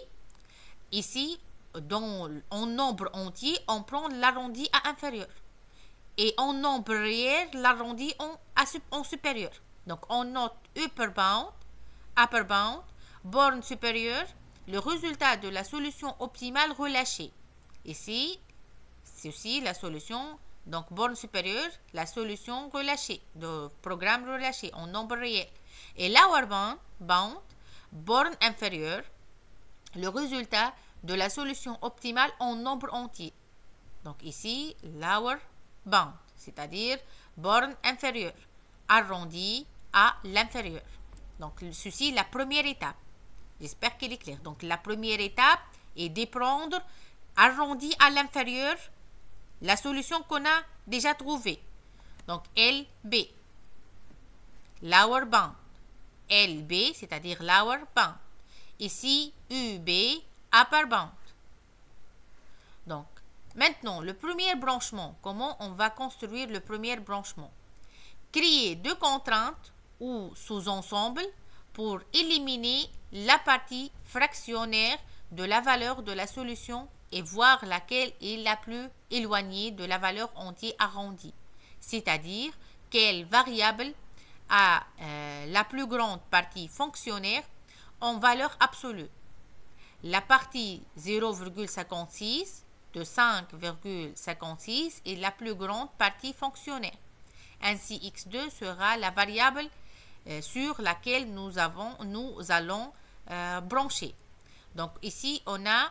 ici, dans, en nombre entier, on prend l'arrondi à inférieur. Et en nombre réel, l'arrondi en, en supérieur. Donc, on note upper bound, upper bound, borne supérieure, le résultat de la solution optimale relâchée. Ici, ceci, la solution, donc borne supérieure, la solution relâchée, de programme relâché en nombre réel. Et lower bound, bound, borne inférieure, le résultat de la solution optimale en nombre entier. Donc ici, lower bound, c'est-à-dire borne inférieure, arrondi à l'inférieur. Donc, ceci est la première étape. J'espère qu'elle est claire. Donc, la première étape est de prendre, arrondi à l'inférieur, la solution qu'on a déjà trouvée. Donc, L B. lower bound. L B, c'est-à-dire lower bound. Ici, U B, upper bound. Donc, maintenant, le premier branchement, comment on va construire le premier branchement? Créer deux contraintes ou sous-ensembles pour éliminer la partie fractionnaire de la valeur de la solution et voir laquelle est la plus éloignée de la valeur entière arrondie, c'est-à-dire quelle variable a euh, la plus grande partie fonctionnaire en valeur absolue. La partie zéro virgule cinquante-six de cinq virgule cinquante-six est la plus grande partie fonctionnaire. Ainsi, x deux sera la variable euh, sur laquelle nous, avons, nous allons euh, brancher. Donc ici, on a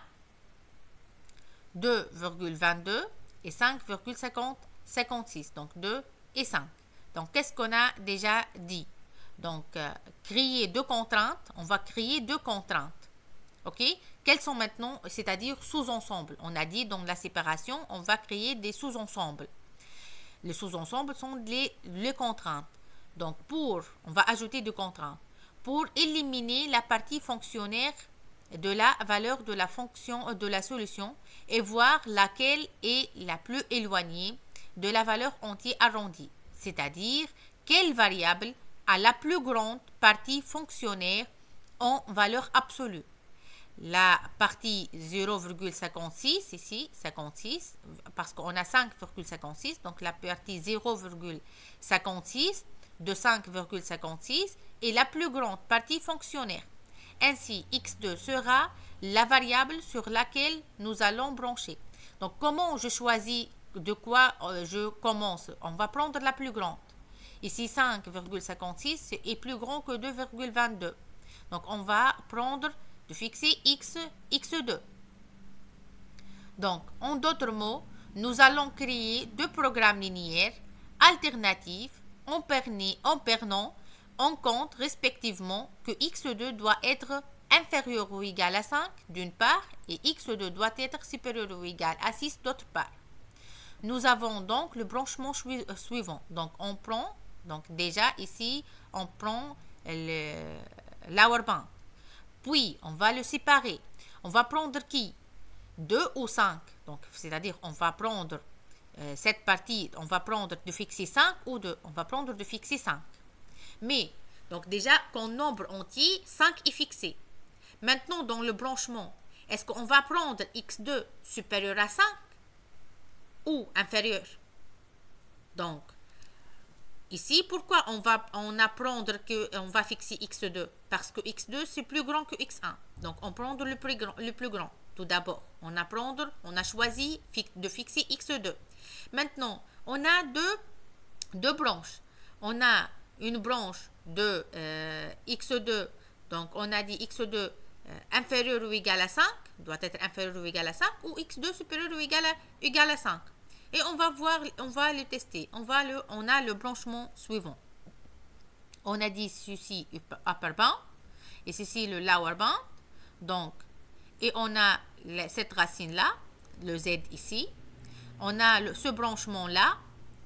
deux virgule vingt-deux et cinq virgule cinquante-six, donc deux et cinq. Donc, qu'est-ce qu'on a déjà dit? Donc, euh, créer deux contraintes, on va créer deux contraintes. OK? Quelles sont maintenant, c'est-à-dire sous-ensembles? On a dit dans la séparation, on va créer des sous-ensembles. Les sous-ensembles sont les, les contraintes. Donc, pour, on va ajouter deux contraintes. Pour éliminer la partie fonctionnaire de la valeur de la fonction de la solution et voir laquelle est la plus éloignée de la valeur entière arrondie, c'est-à-dire quelle variable a la plus grande partie fonctionnaire en valeur absolue. La partie zéro virgule cinquante-six, ici, cinquante-six, parce qu'on a cinq virgule cinquante-six, donc la partie zéro virgule cinquante-six de cinq virgule cinquante-six est la plus grande partie fonctionnaire. Ainsi, x deux sera la variable sur laquelle nous allons brancher. Donc, comment je choisis de quoi euh, je commence? On va prendre la plus grande. Ici, cinq virgule cinquante-six est plus grand que deux virgule vingt-deux. Donc, on va prendre de fixer x, x deux. Donc, en d'autres mots, nous allons créer deux programmes linéaires alternatifs en, perni, en prenant en compte respectivement que x deux doit être inférieur ou égal à cinq d'une part et x deux doit être supérieur ou égal à six d'autre part. Nous avons donc le branchement suivant. Donc, on prend, donc déjà ici, on prend le lower bound. Puis, on va le séparer. On va prendre qui? deux ou cinq. Donc, c'est-à-dire, on va prendre euh, cette partie, on va prendre de fixer cinq ou deux. On va prendre de fixer cinq. Mais, donc déjà, qu'en nombre entier, cinq est fixé. Maintenant, dans le branchement, est-ce qu'on va prendre x deux supérieur à cinq ou inférieur? Donc, ici, pourquoi on va on apprendre qu'on va fixer x deux? Parce que x deux, c'est plus grand que x un. Donc, on prend le plus grand. Le plus grand. Tout d'abord, on a, prendre, on a choisi de fixer x deux. Maintenant, on a deux, deux branches. On a une branche de euh, x deux, donc on a dit x deux euh, inférieur ou égal à cinq, doit être inférieur ou égal à cinq, ou x deux supérieur ou égal à, égal à cinq. Et on va voir, on va le tester. On, va le, on a le branchement suivant. On a dit ceci upper bound, et ceci le lower bound. Donc, et on a cette racine-là, le z ici. On a le, ce branchement-là,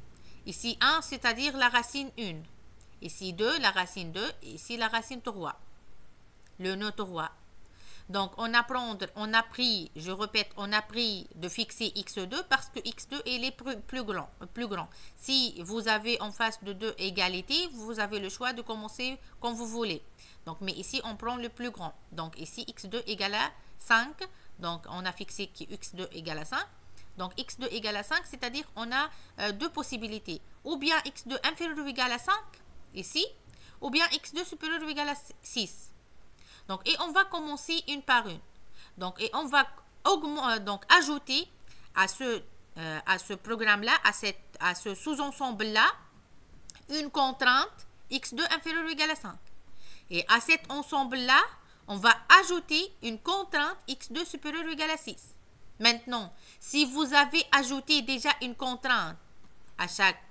ici un, c'est-à-dire la racine un. Ici deux, la racine deux, ici la racine trois. Le nœud trois. Donc, on a, prendre, on a pris, je répète, on a pris de fixer x deux parce que x deux est plus, plus, grand, plus grand. Si vous avez en face de deux égalités, vous avez le choix de commencer comme vous voulez. Donc, mais ici, on prend le plus grand. Donc, ici, x deux égale à cinq. Donc, on a fixé que x deux égale à cinq. Donc, x deux égale à cinq, c'est-à-dire on a euh, deux possibilités. Ou bien x deux inférieur ou égal à cinq, ici, ou bien x deux supérieur ou égal à six. Donc, et on va commencer une par une. Donc, et on va augmenter, donc, ajouter à ce, euh, à ce programme-là, à, cette, à ce sous-ensemble-là, une contrainte x deux inférieur ou égal à cinq. Et à cet ensemble-là, on va ajouter une contrainte x deux supérieur ou égal à six. Maintenant, si vous avez ajouté déjà une contrainte à chaque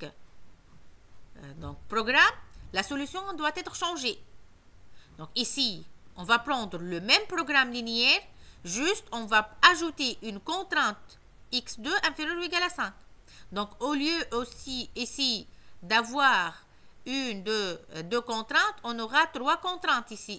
euh, donc, programme, la solution doit être changée. Donc ici, on va prendre le même programme linéaire, juste on va ajouter une contrainte x deux inférieure ou égale à cinq. Donc au lieu aussi ici d'avoir une, deux, deux contraintes, on aura trois contraintes ici.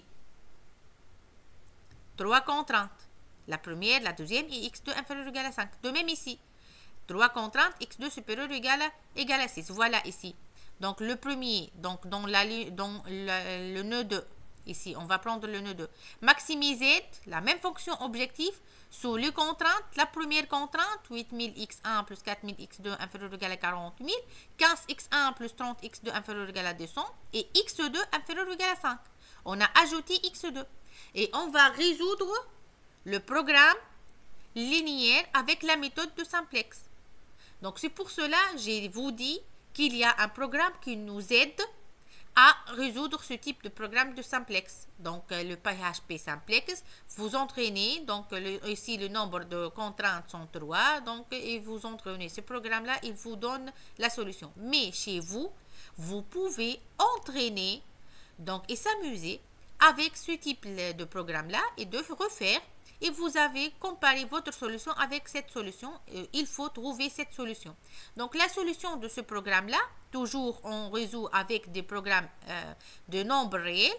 Trois contraintes. La première, la deuxième et x deux inférieur ou égal à cinq. De même ici. Trois contraintes, x deux supérieur ou égal à, égal à six. Voilà ici. Donc le premier, donc dans, la, dans le, le nœud deux, ici, on va prendre le nœud deux. Maximiser la même fonction objectif sous les contraintes. La première contrainte, huit mille x un plus quatre mille x deux inférieur ou égal à quarante mille, quinze x un plus trente x deux inférieur ou égal à deux cents et x deux inférieur ou égal à cinq. On a ajouté x deux. Et on va résoudre le programme linéaire avec la méthode de simplex. Donc c'est pour cela que je vous dis qu'il y a un programme qui nous aide à résoudre ce type de programme de simplex. Donc le P H P simplex, vous entraînez, donc le, ici le nombre de contraintes sont trois, donc et vous entraînez ce programme-là, il vous donne la solution. Mais chez vous, vous pouvez entraîner donc, et s'amuser avec ce type de programme-là et de refaire. Et vous avez comparé votre solution avec cette solution. Il faut trouver cette solution. Donc, la solution de ce programme-là, toujours on résout avec des programmes euh, de nombres réels.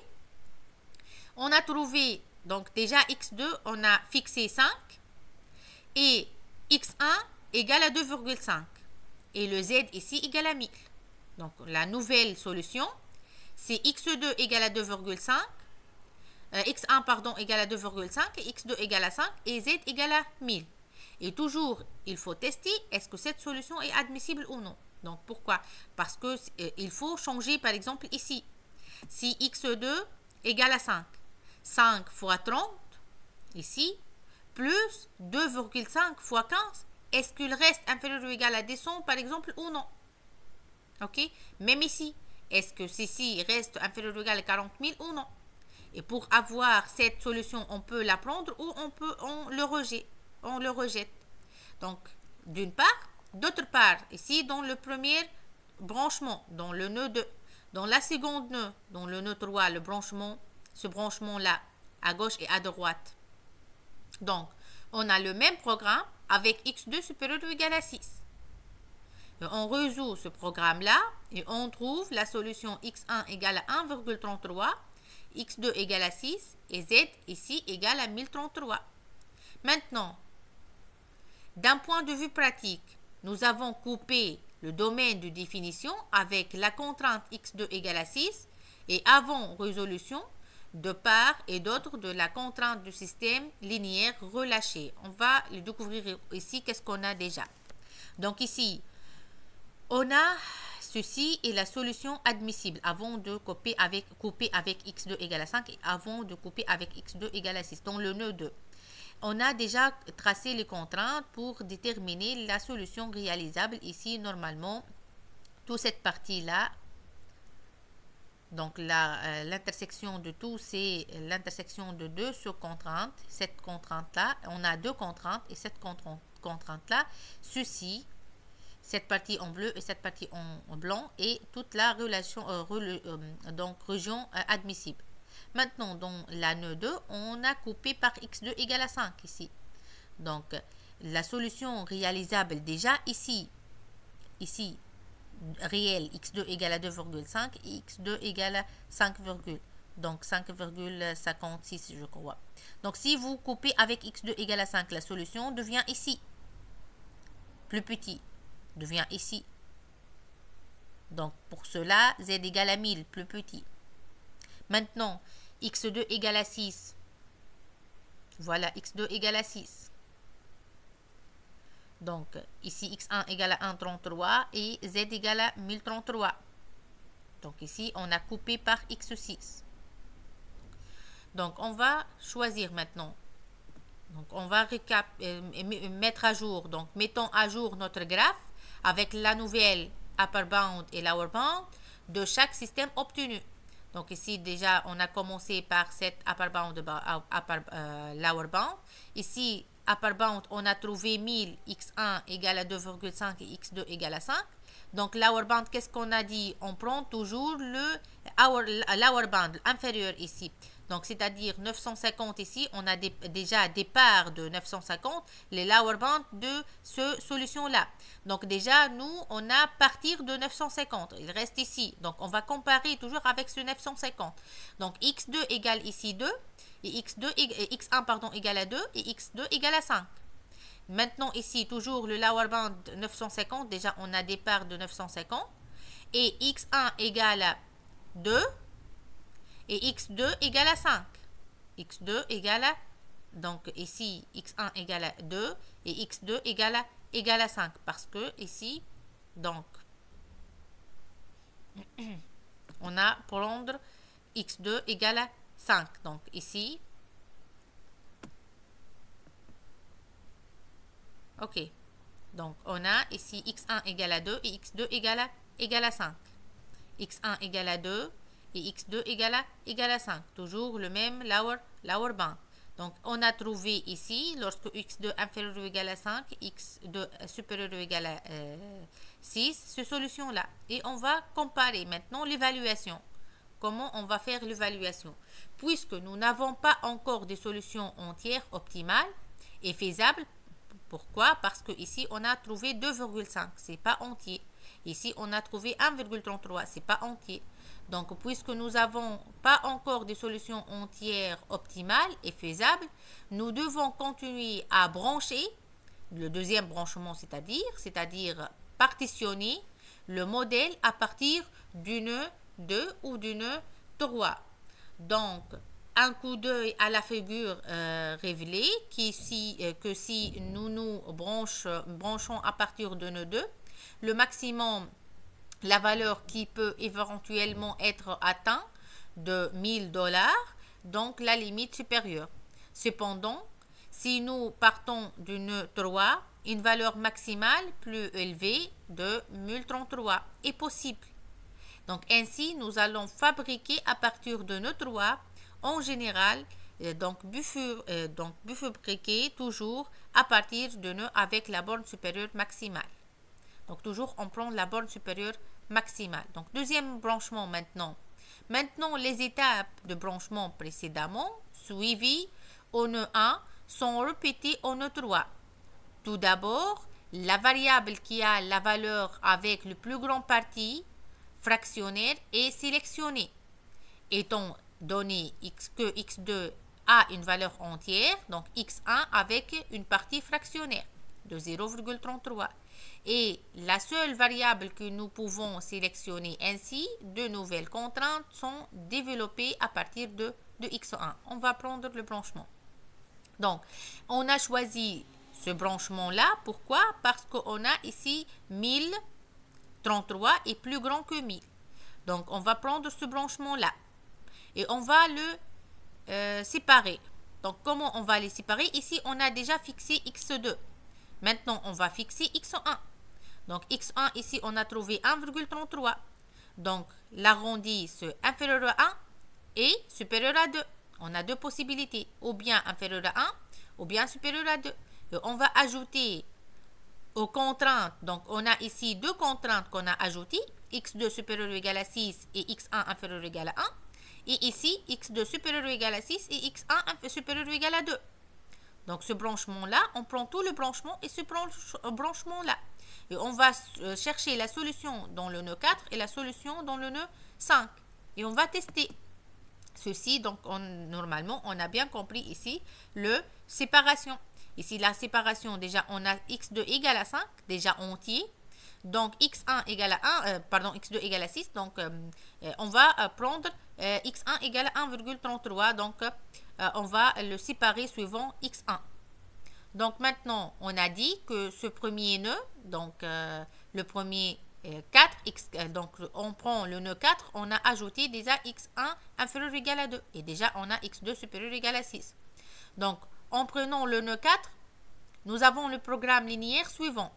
On a trouvé, donc déjà x deux, on a fixé cinq. Et x un égale à deux virgule cinq. Et le z ici égale à mille. Donc, la nouvelle solution, c'est x deux égale à deux virgule cinq. Euh, x un pardon égale à deux virgule cinq et x deux égale à cinq et z égale à mille. Et toujours, il faut tester est-ce que cette solution est admissible ou non. Donc, pourquoi? Parce que euh, il faut changer, par exemple, ici. Si x deux égale à cinq, cinq fois trente, ici, plus deux virgule cinq fois quinze, est-ce qu'il reste inférieur ou égal à deux cents, par exemple, ou non? Ok? Même ici, est-ce que ceci reste inférieur ou égal à quarante mille ou non? Et pour avoir cette solution, on peut la prendre ou on peut on le rejette. On le rejette. Donc, d'une part, d'autre part, ici dans le premier branchement, dans le nœud deux, dans la seconde nœud, dans le nœud trois, le branchement, ce branchement-là, à gauche et à droite. Donc, on a le même programme avec x deux supérieur ou égal à six. Et on résout ce programme-là et on trouve la solution x un égale à un virgule trente-trois. x deux égale à six et z ici égale à mille trente-trois. Maintenant, d'un point de vue pratique, nous avons coupé le domaine de définition avec la contrainte x deux égale à six et avant résolution de part et d'autre de la contrainte du système linéaire relâché. On va le découvrir ici, qu'est-ce qu'on a déjà. Donc ici, on a ceci est la solution admissible avant de couper avec, couper avec x deux égale à cinq et avant de couper avec x deux égale à six. Dans le nœud deux, on a déjà tracé les contraintes pour déterminer la solution réalisable. Ici, normalement, toute cette partie-là, donc l'intersection euh, de tout, c'est l'intersection de deux sous-contraintes. Cette contrainte-là, on a deux contraintes et cette contrainte-là, ceci, cette partie en bleu et cette partie en blanc et toute la relation euh, rel, euh, donc région euh, admissible. Maintenant, dans la nœud deux, on a coupé par x deux égale à cinq ici. Donc, la solution réalisable déjà ici, ici, réel x deux égale à deux virgule cinq et x deux égale à cinq, donc cinq virgule cinquante-six je crois. Donc, si vous coupez avec x deux égale à cinq, la solution devient ici, plus petit. Devient ici. Donc, pour cela, z égale à mille, plus petit. Maintenant, x deux égale à six. Voilà, x deux égale à six. Donc, ici, x un égale à un virgule trente-trois et z égale à mille trente-trois. Donc, ici, on a coupé par x six. Donc, on va choisir maintenant. Donc, on va récap euh, mettre à jour. Donc, mettons à jour notre graphe avec la nouvelle upper bound et lower bound de chaque système obtenu. Donc ici déjà on a commencé par cette upper bound, upper, euh, lower bound. Ici upper bound on a trouvé mille, x un égale à deux virgule cinq et x deux égale à cinq. Donc, lower bound, qu'est-ce qu'on a dit? On prend toujours le lower, lower bound inférieur ici. Donc, c'est-à-dire neuf cent cinquante ici, on a des, déjà départ de neuf cent cinquante, les lower bound de ce solution-là. Donc, déjà, nous, on a partir de neuf cent cinquante. Il reste ici. Donc, on va comparer toujours avec ce neuf cent cinquante. Donc, x deux égale ici deux, et x deux, et x un pardon, égale à deux, et x deux égale à cinq. Maintenant, ici, toujours le lower bound neuf cent cinquante. Déjà, on a départ de neuf cent cinquante. Et x un égale à deux. Et x deux égale à cinq. x deux égale à... Donc, ici, x un égale à deux. Et x deux égale à, égale à cinq. Parce que, ici, donc, on a prendre x deux égale à cinq. Donc, ici... Ok, donc on a ici x un égale à deux et x deux égale à, égale à cinq. x un égale à deux et x deux égale à, égale à cinq. Toujours le même lower, lower bound. Donc on a trouvé ici, lorsque x deux inférieur ou égal à cinq, x deux supérieur ou égal à euh, six, cette solution-là. Et on va comparer maintenant l'évaluation. Comment on va faire l'évaluation? Puisque nous n'avons pas encore des solutions entières optimales et faisables. Pourquoi? Parce que ici on a trouvé deux virgule cinq, c'est pas entier. Ici on a trouvé un virgule trente-trois, c'est pas entier. Donc puisque nous n'avons pas encore des solutions entières optimales et faisables, nous devons continuer à brancher le deuxième branchement, c'est-à-dire, c'est-à-dire partitionner le modèle à partir d'une deux ou d'une trois. Donc un coup d'œil à la figure euh, révélée qui si, euh, que si nous nous branche, branchons à partir de nos deux, le maximum, la valeur qui peut éventuellement être atteint de mille dollars, donc la limite supérieure. Cependant, si nous partons d'une trois, une valeur maximale plus élevée de mille trente-trois est possible. Donc ainsi, nous allons fabriquer à partir de nos trois en général, euh, donc, bufur, euh, donc bifurqué toujours à partir de nœuds avec la borne supérieure maximale. Donc toujours on prend la borne supérieure maximale. Donc deuxième branchement maintenant. Maintenant les étapes de branchement précédemment suivies au nœud un sont répétées au nœud trois. Tout d'abord, la variable qui a la valeur avec le plus grand parti fractionnaire est sélectionnée. Étant donné x, que x deux a une valeur entière, donc x un avec une partie fractionnaire de zéro virgule trente-trois. Et la seule variable que nous pouvons sélectionner ainsi, de nouvelles contraintes sont développées à partir de, de x un. On va prendre le branchement. Donc, on a choisi ce branchement-là. Pourquoi? Parce qu'on a ici mille trente-trois est plus grand que mille. Donc, on va prendre ce branchement-là. Et on va le euh, séparer. Donc, comment on va les séparer? Ici, on a déjà fixé x deux. Maintenant, on va fixer x un. Donc, x un, ici, on a trouvé un virgule trente-trois. Donc, l'arrondi, c'est inférieur à un et supérieur à deux. On a deux possibilités, ou bien inférieur à un, ou bien supérieur à deux. Et on va ajouter aux contraintes. Donc, on a ici deux contraintes qu'on a ajoutées. x deux supérieur ou égal à six et x un inférieur ou égal à un. Et ici, x deux supérieur ou égal à six et x un supérieur ou égal à deux. Donc, ce branchement-là, on prend tout le branchement et ce branchement-là. Et on va chercher la solution dans le nœud quatre et la solution dans le nœud cinq. Et on va tester ceci. Donc, on, normalement, on a bien compris ici le séparation. Ici, la séparation, déjà, on a x deux égale à cinq, déjà entier. Donc, x un égale à un, euh, pardon, x deux égale à six. Donc, euh, on va euh, prendre euh, x un égale à un virgule trente-trois. Donc, euh, on va le séparer suivant x un. Donc, maintenant, on a dit que ce premier nœud, donc euh, le premier euh, quatre, x, euh, donc on prend le nœud quatre, on a ajouté déjà x un inférieur ou égal à deux. Et déjà, on a x deux supérieur ou égal à six. Donc, en prenant le nœud quatre, nous avons le programme linéaire suivant.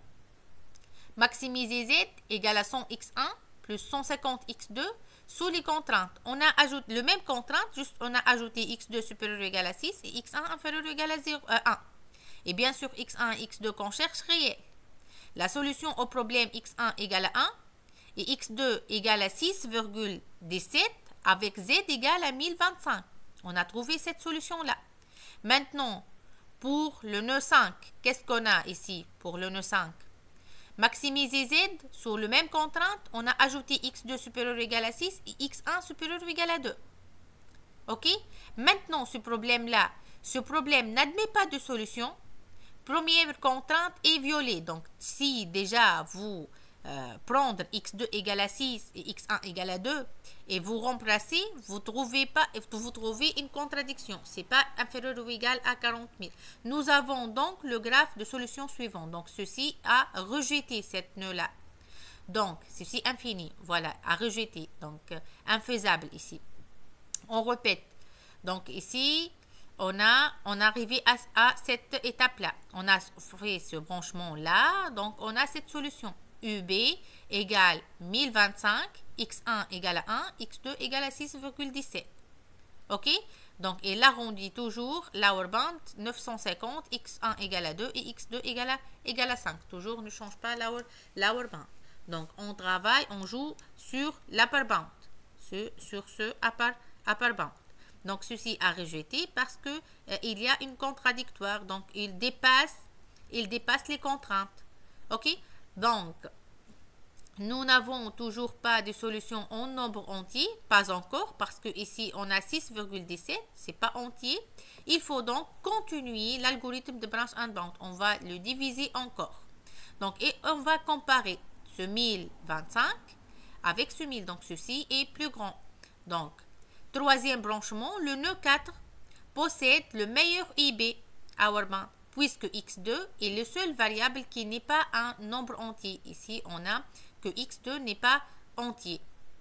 Maximiser z égale à cent x un plus cent cinquante x deux sous les contraintes. On a ajouté le même contrainte, juste on a ajouté x deux supérieur ou égal à six et x un inférieur ou égal à zéro, euh, un. Et bien sûr, x un et x deux qu'on cherche réel. La solution au problème x un égale à un et x deux égale à six virgule dix-sept avec z égale à mille vingt-cinq. On a trouvé cette solution-là. Maintenant, pour le nœud cinq, qu'est-ce qu'on a ici pour le nœud cinq? Maximiser z, sur le même contrainte, on a ajouté x deux supérieur ou égal à six et x un supérieur ou égal à deux. Ok? Maintenant, ce problème-là, ce problème n'admet pas de solution. Première contrainte est violée. Donc, si déjà vous euh, prendre x deux égale à six et x un égale à deux et vous remplacez, vous trouvez pas, vous trouvez une contradiction. C'est pas inférieur ou égal à quarante mille. Nous avons donc le graphe de solution suivant. Donc, ceci a rejeté cette nœud-là. Donc, ceci infini. Voilà, à rejeter. Donc, euh, infaisable ici. On répète. Donc, ici, on a on est arrivé à, à cette étape-là. On a fait ce branchement-là. Donc, on a cette solution. U B égale mille vingt-cinq, x un égale à un, x deux égale à six virgule dix-sept. OK? Donc, il l'arrondit toujours, lower bound, neuf cent cinquante, x un égale à deux et x deux égale à, égale à cinq. Toujours, ne change pas lower, lower bound. Donc, on travaille, on joue sur l'upper bound, sur, sur ce upper, upper bound. Donc, ceci a rejeté parce que euh, il y a une contradictoire. Donc, il dépasse, il dépasse les contraintes. OK? Donc, nous n'avons toujours pas de solution en nombre entier, pas encore, parce que ici on a six virgule dix-sept, c'est pas entier. Il faut donc continuer l'algorithme de branch and bound. On va le diviser encore. Donc, et on va comparer ce mille vingt-cinq avec ce mille. Donc, ceci est plus grand. Donc, troisième branchement, le nœud quatre possède le meilleur I B, our bound, puisque x deux est le seul variable qui n'est pas un nombre entier. Ici, on a que x deux n'est pas entier.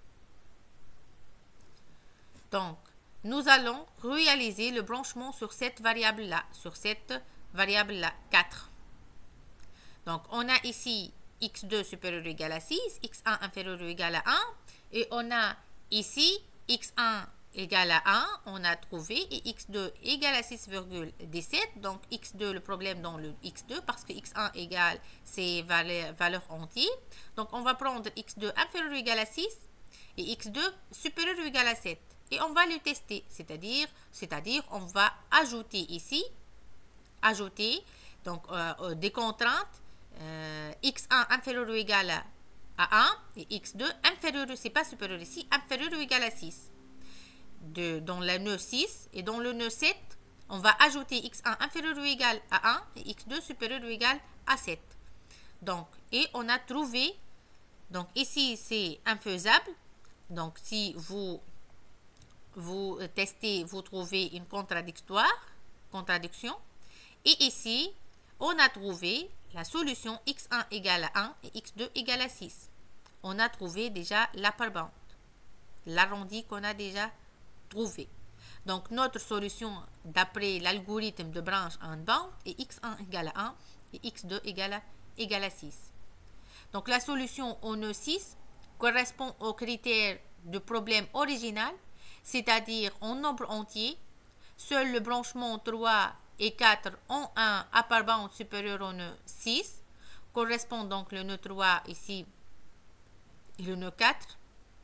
Donc, nous allons réaliser le branchement sur cette variable-là, sur cette variable-là, quatre. Donc, on a ici x deux supérieur ou égal à six, x un inférieur ou égal à un, et on a ici x un égale à un, on a trouvé, et x deux égale à six virgule dix-sept, donc x deux, le problème dans le x deux, parce que x un égale ses valeurs, valeurs entières. Donc, on va prendre x deux inférieur ou égal à six, et x deux supérieur ou égal à sept. Et on va le tester, c'est-à-dire, c'est-à-dire, on va ajouter ici, ajouter, donc, euh, des contraintes, euh, x un inférieur ou égal à, à un, et x deux inférieur, c'est pas supérieur ici, inférieur ou égal à six. De, dans le nœud six et dans le nœud sept, on va ajouter x un inférieur ou égal à un et x deux supérieur ou égal à sept. Donc, et on a trouvé, donc ici c'est infaisable. Donc, si vous, vous testez, vous trouvez une contradictoire, contradiction. Et ici, on a trouvé la solution x un égale à un et x deux égale à six. On a trouvé déjà l'upper bound, l'arrondi qu'on a déjà trouvé. Donc, notre solution d'après l'algorithme de branch and bound est x un égale à un et x deux égale à, égale à six. Donc, la solution au nœud six correspond au critère du problème original, c'est-à-dire en nombre entier. Seul le branchement trois et quatre ont un upper bound supérieur au nœud six. Correspond donc le nœud trois ici et le nœud quatre.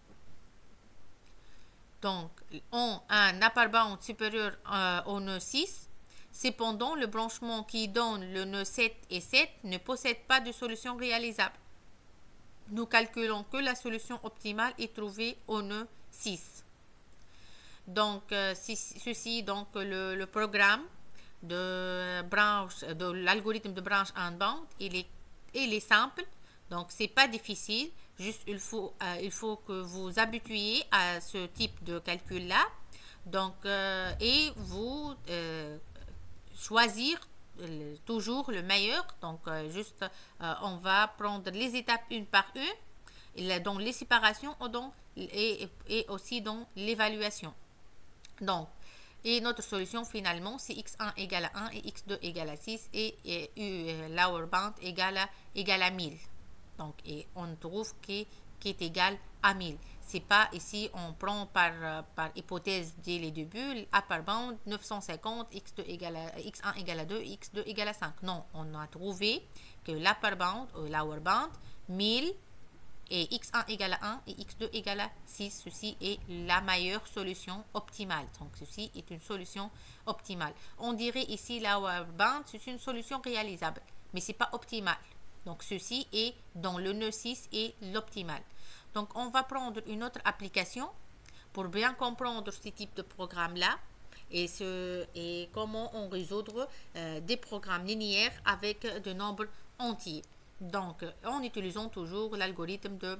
Donc, ont un upper bound supérieur euh, au nœud six. Cependant, le branchement qui donne le nœud sept et sept ne possède pas de solution réalisable. Nous calculons que la solution optimale est trouvée au nœud six. Donc, euh, si, ceci, donc le, le programme de branche, de l'algorithme de branch and bound, il est, il est simple. Donc, c'est pas difficile. Juste, il faut, euh, il faut que vous habituiez à ce type de calcul-là. Donc, euh, et vous euh, choisir euh, toujours le meilleur. Donc, euh, juste, euh, on va prendre les étapes une par une, dans les séparations et, et aussi dans l'évaluation. Donc, et notre solution finalement, c'est x un égale à un et x deux égale à six et, et, et lower bound égale à, égale à mille. Donc, et on trouve qui, qui est égal à mille. C'est pas ici, on prend par, par hypothèse dès les débuts, upper bound neuf cent cinquante, x deux égale à, x un égale à deux, x deux égale à cinq. Non, on a trouvé que l'upper bound ou lower bound, mille et x un égale à un et x deux égale à six. Ceci est la meilleure solution optimale. Donc, ceci est une solution optimale. On dirait ici la lower bound, c'est une solution réalisable, mais ce n'est pas optimal. Donc, ceci est dans le nœud six et l'optimal. Donc, on va prendre une autre application pour bien comprendre ce type de programme-là et, ce, et comment on résoudre euh, des programmes linéaires avec de nombres entiers. Donc, en utilisant toujours l'algorithme de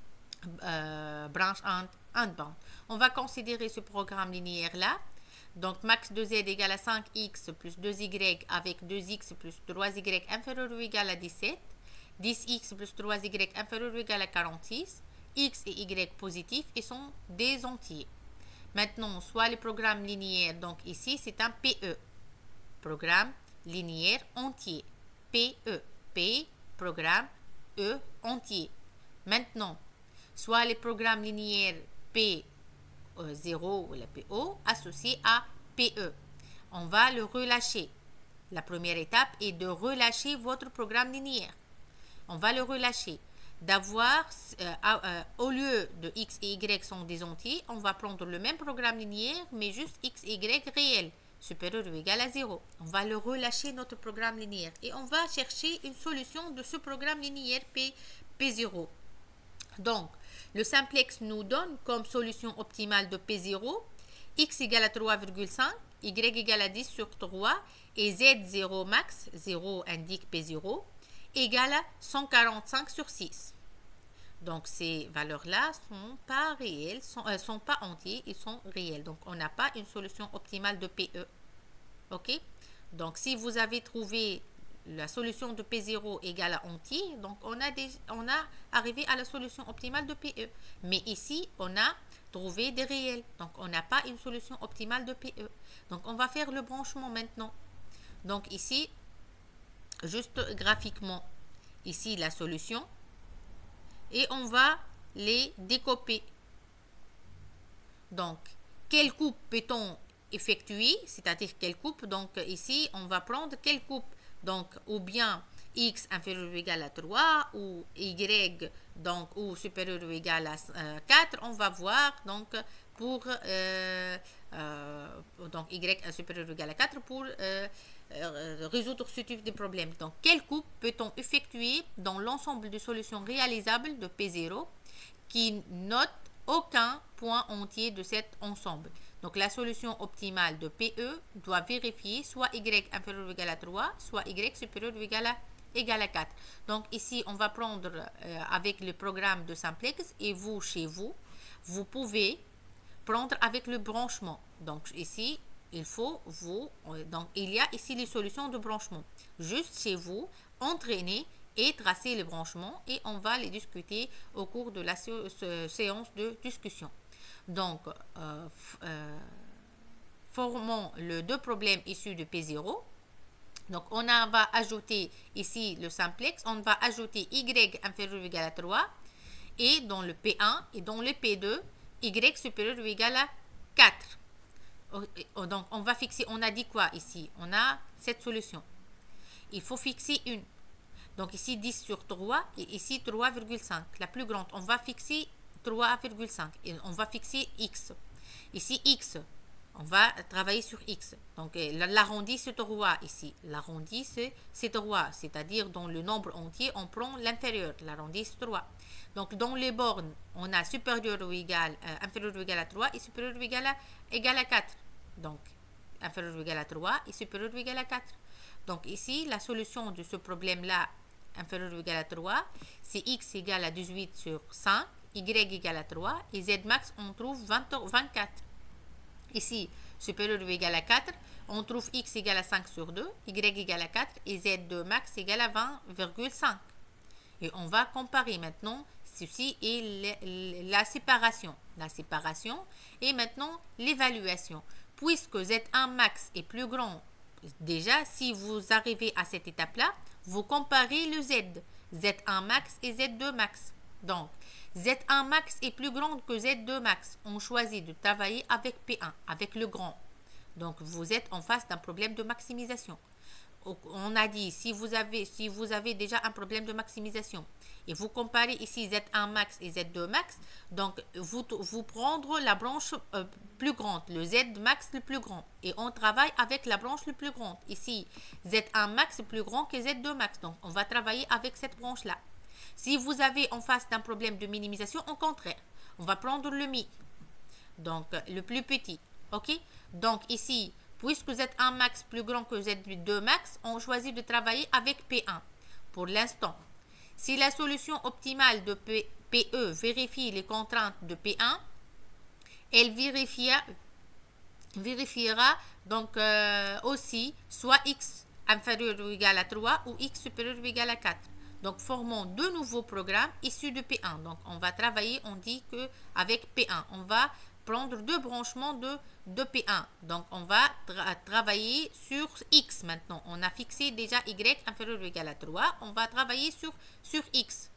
euh, branch and, and bound. On va considérer ce programme linéaire-là. Donc, max de z égale à cinq x plus deux y avec deux x plus trois y inférieur ou égal à dix-sept. dix x plus trois y inférieur ou égal à quarante-six. X et y positifs et sont des entiers. Maintenant, soit le programme linéaire, donc ici c'est un P E. Programme linéaire entier. P E. P, programme E entier. Maintenant, soit les programmes linéaires P zéro ou la P O associés à P E. On va le relâcher. La première étape est de relâcher votre programme linéaire. On va le relâcher. D'avoir, euh, euh, au lieu de x et y sont des entiers, on va prendre le même programme linéaire, mais juste x et y réel, supérieur ou égal à zéro. On va le relâcher, notre programme linéaire, et on va chercher une solution de ce programme linéaire P, P zéro. Donc, le simplex nous donne comme solution optimale de P zéro, x égale à trois virgule cinq, y égale à dix sur trois, et z zéro max, zéro indique P zéro, égale à cent quarante-cinq sur six. Donc, ces valeurs-là ne sont pas réelles, sont, euh, sont pas entiers, ils sont réels. Donc, on n'a pas une solution optimale de P E. OK? Donc, si vous avez trouvé la solution de P zéro égale à entier, donc on a, des, on a arrivé à la solution optimale de P E. Mais ici, on a trouvé des réels. Donc, on n'a pas une solution optimale de P E. Donc, on va faire le branchement maintenant. Donc, ici, juste graphiquement, ici la solution, et on va les découper. Donc, quelle coupe peut-on effectuer, c'est-à-dire quelle coupe? Donc, ici, on va prendre quelle coupe? Donc, ou bien x inférieur ou égal à trois, ou y, donc, ou supérieur ou égal à euh, quatre, on va voir, donc, pour, euh, euh, donc, y supérieur ou égal à quatre pour euh, euh, résoudre ce type de problème. Donc, quelle coupe peut-on effectuer dans l'ensemble de solutions réalisables de P zéro qui note aucun point entier de cet ensemble? Donc, la solution optimale de P E doit vérifier soit y inférieur ou égal à trois, soit y supérieur ou égal à, égal à quatre. Donc, ici, on va prendre euh, avec le programme de simplex et vous, chez vous, vous pouvez prendre avec le branchement. Donc, ici, il faut vous, donc, il y a ici les solutions de branchement. Juste chez vous, entraîner et tracer le branchement et on va les discuter au cours de la sé séance de discussion. Donc, euh, euh, formons les deux problèmes issus de P zéro. Donc, on a, va ajouter ici le simplex, on va ajouter y inférieur ou égal à trois et dans le P un et dans le P deux, y supérieur ou égal à quatre. Donc, on va fixer, on a dit quoi ici? On a cette solution. Il faut fixer une. Donc, ici, dix sur trois et ici, trois virgule cinq. La plus grande, on va fixer trois virgule cinq et on va fixer x. Ici, x, on va travailler sur x. Donc, l'arrondi, c'est trois ici. L'arrondi, c'est trois, c'est-à-dire dans le nombre entier, on prend l'inférieur. L'arrondi, c'est trois. Donc, dans les bornes, on a supérieur ou égal, euh, inférieur ou égal à trois et supérieur ou égal à, égal à quatre. Donc, inférieur ou égal à trois et supérieur ou égal à quatre. Donc, ici, la solution de ce problème-là, inférieur ou égal à trois, c'est x égale à dix-huit sur cinq, y égale à trois et z max, on trouve vingt-quatre. Ici, supérieur ou égal à quatre, on trouve x égale à cinq sur deux, y égale à quatre et z deux max égale à vingt virgule cinq. Et on va comparer maintenant ceci et la séparation. La séparation et maintenant l'évaluation. Puisque z un max est plus grand, déjà, si vous arrivez à cette étape-là, vous comparez le z, z un max et z deux max. Donc, z un max est plus grand que z deux max. On choisit de travailler avec P un, avec le grand. Donc, vous êtes en face d'un problème de maximisation. on a dit, si vous avez, si vous avez déjà un problème de maximisation et vous comparez ici Z un max et Z deux max, donc vous, vous prendre la branche euh, plus grande, le Z max le plus grand, et on travaille avec la branche le plus grande. Ici, Z un max est plus grand que Z deux max, donc on va travailler avec cette branche-là. Si vous avez en face d'un problème de minimisation, au contraire, on va prendre le mi, donc le plus petit, ok? Donc ici, puisque Z un max plus grand que Z deux max, on choisit de travailler avec P un pour l'instant. Si la solution optimale de P E vérifie les contraintes de P un, elle vérifiera, vérifiera donc euh, aussi soit x inférieur ou égal à trois ou x supérieur ou égal à quatre. Donc, formons deux nouveaux programmes issus de P un. Donc, on va travailler, on dit que avec P un, on va prendre deux branchements de, de P un. Donc, on va tra travailler sur X maintenant. On a fixé déjà Y inférieur ou égal à trois. On va travailler sur, sur X.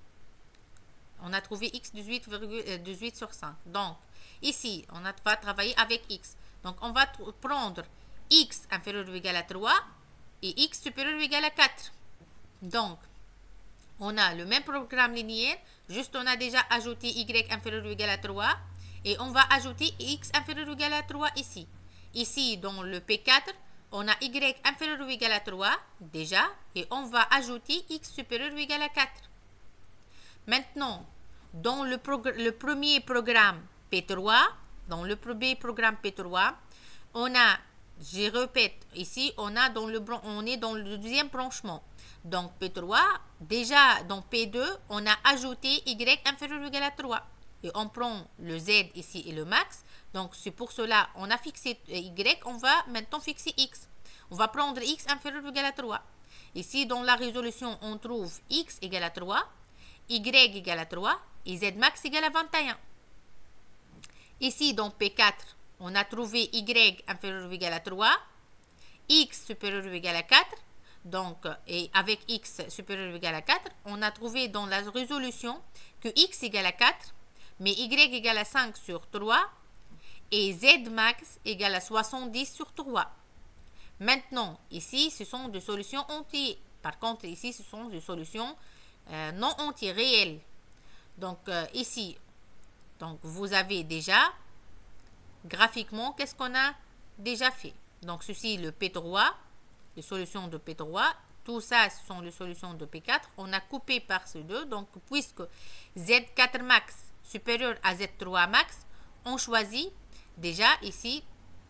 On a trouvé X dix-huit sur cinq. Donc, ici, on a, va travailler avec X. Donc, on va prendre X inférieur ou égal à trois et X supérieur ou égal à quatre. Donc, on a le même programme linéaire, juste on a déjà ajouté Y inférieur ou égal à trois. Et on va ajouter X inférieur ou égal à trois ici. Ici, dans le P quatre, on a Y inférieur ou égal à trois déjà. Et on va ajouter X supérieur ou égal à quatre. Maintenant, dans le, le premier programme P trois, dans le premier programme P trois, on a, je répète, ici, on, a dans le, on est dans le deuxième branchement. Donc, P trois, déjà dans P deux, on a ajouté Y inférieur ou égal à trois. Et on prend le Z ici et le max. Donc, c'est pour cela on a fixé Y. On va maintenant fixer X. On va prendre X inférieur ou égal à trois. Ici, dans la résolution, on trouve X égale à trois, Y égale à trois et Z max égale à vingt et un. Ici, dans P quatre, on a trouvé Y inférieur ou égal à trois, X supérieur ou égal à quatre. Donc, et avec X supérieur ou égal à quatre, on a trouvé dans la résolution que X égale à quatre, mais Y égale à cinq sur trois et Z max égale à soixante-dix sur trois. Maintenant, ici, ce sont des solutions entières. Par contre, ici, ce sont des solutions euh, non entières, réelles. Donc, euh, ici, donc, vous avez déjà, graphiquement, qu'est-ce qu'on a déjà fait? Donc, ceci, le P trois, les solutions de P trois. Tout ça, ce sont les solutions de P quatre. On a coupé par ces deux. Donc, puisque Z quatre max supérieur à Z trois max, on choisit déjà ici,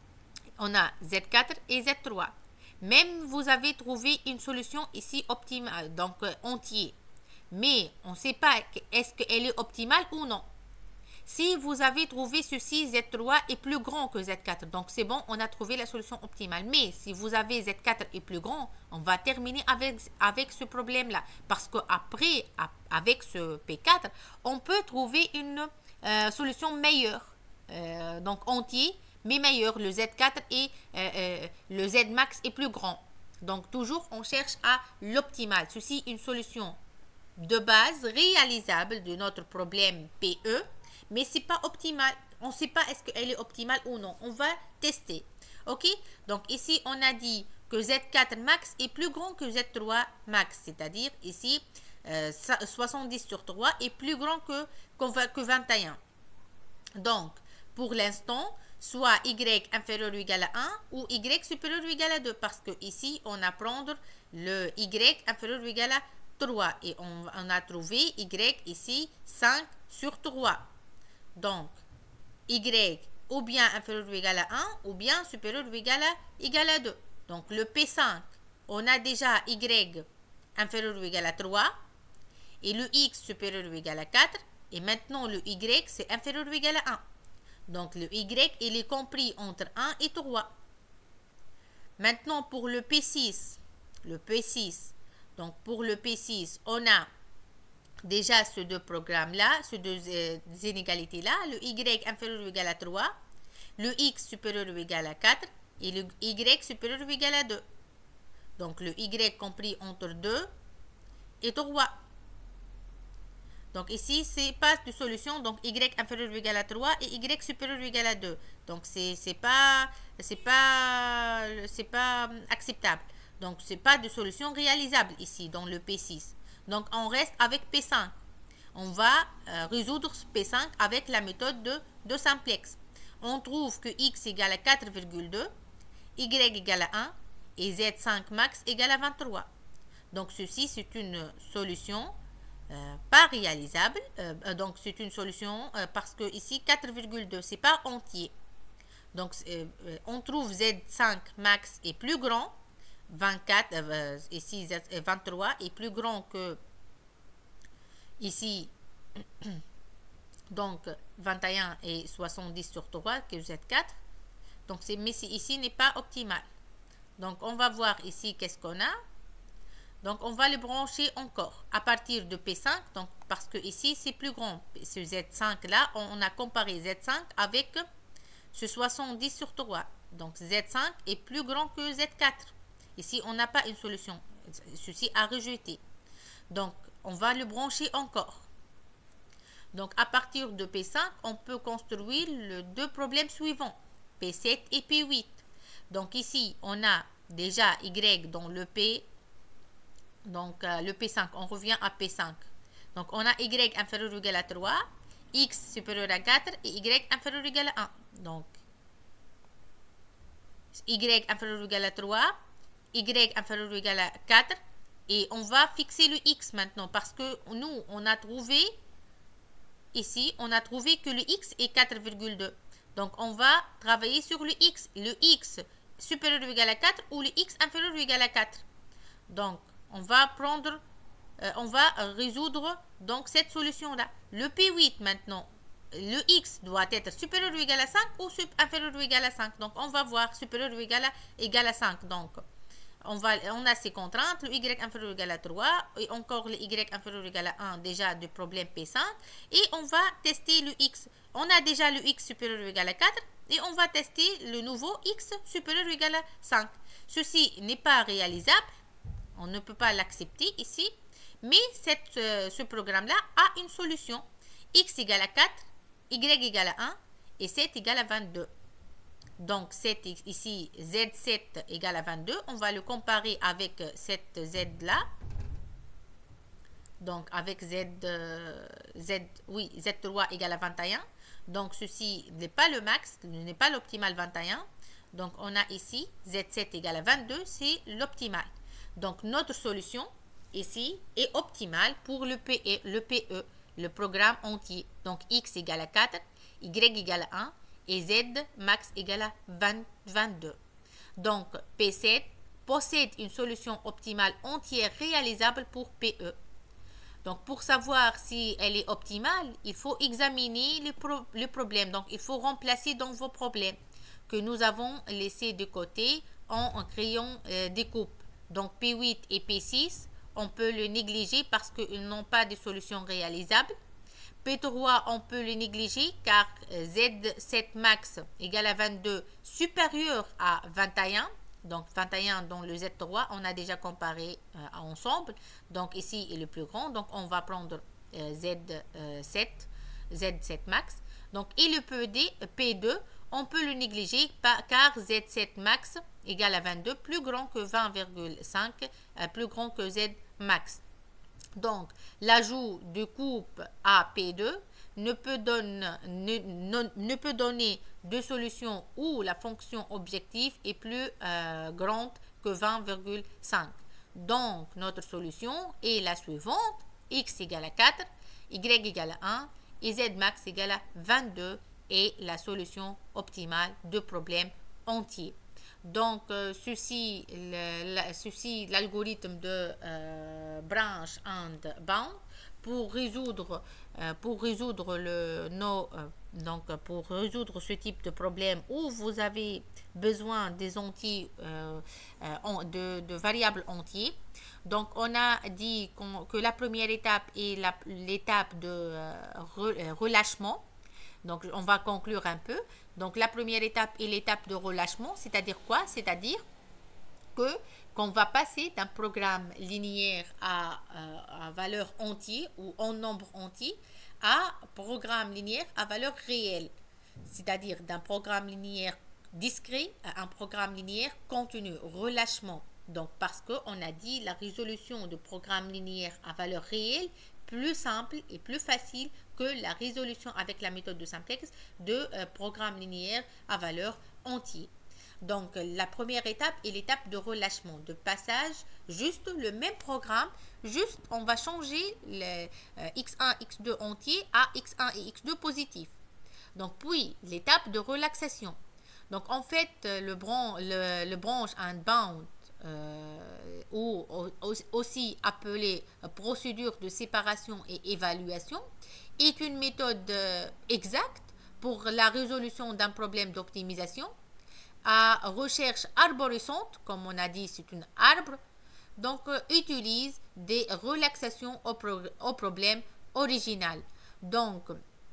on a Z quatre et Z trois. Même vous avez trouvé une solution ici optimale, donc euh, entier. Mais on ne sait pas est-ce qu'elle est optimale ou non. Si vous avez trouvé ceci, Z trois est plus grand que Z quatre. Donc, c'est bon, on a trouvé la solution optimale. Mais si vous avez Z quatre est plus grand, on va terminer avec, avec ce problème-là. Parce qu'après, avec ce P quatre, on peut trouver une euh, solution meilleure. Euh, donc, entier, mais meilleure. Le Z quatre et euh, euh, le Z max est plus grand. Donc, toujours, on cherche à l'optimal. Ceci, une solution de base réalisable de notre problème P E. Mais ce n'est pas optimal. On ne sait pas est-ce qu'elle est optimale ou non. On va tester. OK? Donc, ici, on a dit que Z quatre max est plus grand que Z trois max. C'est-à-dire, ici, euh, soixante-dix sur trois est plus grand que, que vingt et un. Donc, pour l'instant, soit Y inférieur ou égal à un ou Y supérieur ou égal à deux. Parce que ici, on a prendre le Y inférieur ou égal à trois. Et on, on a trouvé Y ici cinq sur trois. Donc, Y ou bien inférieur ou égal à un ou bien supérieur ou égal à, égal à deux. Donc, le P cinq, on a déjà Y inférieur ou égal à trois et le X supérieur ou égal à quatre. Et maintenant, le Y, c'est inférieur ou égal à un. Donc, le Y, il est compris entre un et trois. Maintenant, pour le P six, le P six, donc pour le P six, on a déjà ces deux programmes-là, ces deux euh, inégalités-là, le Y inférieur ou égal à trois, le X supérieur ou égal à quatre et le Y supérieur ou égal à deux. Donc, le Y compris entre deux et trois. Donc, ici, c'est pas de solution. Donc, Y inférieur ou égal à trois et Y supérieur ou égal à deux. Donc, c'est pas, c'est pas, c'est pas acceptable. Donc, ce n'est pas de solution réalisable ici dans le P six. Donc, on reste avec P cinq. On va euh, résoudre P cinq avec la méthode de, de simplex. On trouve que x égale à quatre virgule deux, y égale à un et z cinq max égale à vingt-trois. Donc, ceci, c'est une solution euh, pas réalisable. Euh, donc, c'est une solution euh, parce que ici, quatre virgule deux, ce n'est pas entier. Donc, euh, on trouve z cinq max est plus grand. vingt-quatre, euh, ici, vingt-trois est plus grand que ici. Donc, vingt et un et soixante-dix sur trois, que z quatre. Donc, mais ici n'est pas optimal. Donc, on va voir ici qu'est-ce qu'on a. Donc, on va le brancher encore à partir de P cinq. Donc, parce que ici, c'est plus grand. Ce z cinq là, on a comparé z cinq avec ce soixante-dix sur trois. Donc, z cinq est plus grand que z quatre. Ici, on n'a pas une solution. Ceci à rejeter. Donc, on va le brancher encore. Donc, à partir de P cinq, on peut construire les deux problèmes suivants, P sept et P huit. Donc, ici, on a déjà Y dans le P. Donc, euh, le P cinq, on revient à P cinq. Donc, on a Y inférieur ou égal à trois, X supérieur à quatre et Y inférieur ou égal à un. Donc, Y inférieur ou égal à trois, Y inférieur ou égal à quatre. Et on va fixer le X maintenant parce que nous, on a trouvé... Ici, on a trouvé que le x est quatre virgule deux. Donc, on va travailler sur le x. Le x supérieur ou égal à quatre ou le x inférieur ou égal à quatre. Donc, on va prendre, euh, on va résoudre donc cette solution-là. Le P huit maintenant, le x doit être supérieur ou égal à cinq ou inférieur ou égal à cinq. Donc, on va voir supérieur ou égal à, égal à cinq. Donc, On, va, on a ces contraintes, le y inférieur ou égal à trois, et encore le y inférieur ou égal à un, déjà du problème P cinq, et on va tester le x. On a déjà le x supérieur ou égal à quatre, et on va tester le nouveau x supérieur ou égal à cinq. Ceci n'est pas réalisable, on ne peut pas l'accepter ici, mais cette, euh, ce programme-là a une solution. X égale à quatre, y égale à un, et sept égale à vingt-deux. Donc, sept, ici, z sept égale à vingt-deux. On va le comparer avec cette z-là. Donc, avec z, euh, z, oui, z trois égale à vingt et un. Donc, ceci n'est pas le max, n'est pas l'optimal vingt et un. Donc, on a ici z sept égale à vingt-deux, c'est l'optimal. Donc, notre solution ici est optimale pour le P E, le P E, le programme entier. Donc, x égale à quatre, y égale à un. Et z max égale à vingt, vingt-deux. Donc, P sept possède une solution optimale entière réalisable pour P E. Donc, pour savoir si elle est optimale, il faut examiner le, pro le problème. Donc, il faut remplacer dans vos problèmes que nous avons laissés de côté en, en créant euh, des coupes. Donc, P huit et P six, on peut le négliger parce qu'ils n'ont pas de solution réalisable. P trois, on peut le négliger car z sept max égale à vingt-deux supérieur à vingt et un. Donc, vingt et un dans le z trois, on a déjà comparé euh, ensemble. Donc, ici est le plus grand. Donc, on va prendre euh, z sept, z sept max. Donc, et le P deux, on peut le négliger car z sept max égale à vingt-deux, plus grand que vingt virgule cinq, euh, plus grand que z max. Donc, l'ajout de coupe à P deux ne peut, donner, ne, ne, ne peut donner de solution où la fonction objective est plus euh, grande que vingt virgule cinq. Donc, notre solution est la suivante. X égale à quatre, Y égale à un et Z max égale à vingt-deux est la solution optimale de problème entier. Donc, euh, ceci, l'algorithme de euh, branch and bound pour résoudre, euh, pour résoudre le no, euh, donc pour résoudre ce type de problème où vous avez besoin des entiers, euh, euh, de, de variables entiers. Donc, on a dit qu'on, que la première étape est l'étape de euh, relâchement. Donc, on va conclure un peu. Donc, la première étape est l'étape de relâchement, c'est-à-dire quoi? C'est-à-dire que qu'on va passer d'un programme linéaire à, à, à valeur entière ou en nombre entier à programme linéaire à valeur réelle. C'est-à-dire d'un programme linéaire discret à un programme linéaire continu, relâchement. Donc, parce qu'on a dit la résolution de programmes linéaires à valeur réelle plus simple et plus facile que la résolution avec la méthode de simplex de euh, programmes linéaires à valeur entière. Donc, la première étape est l'étape de relâchement, de passage, juste le même programme, juste on va changer le euh, x un, x deux entier à x un et x deux positif. Donc, puis, l'étape de relaxation. Donc, en fait, le, bran le, le branch and bound, euh, ou aussi appelé procédure de séparation et évaluation, est une méthode euh, exacte pour la résolution d'un problème d'optimisation à recherche arborescente, comme on a dit, c'est une arbre, donc euh, utilise des relaxations au, pro au problème original. Donc,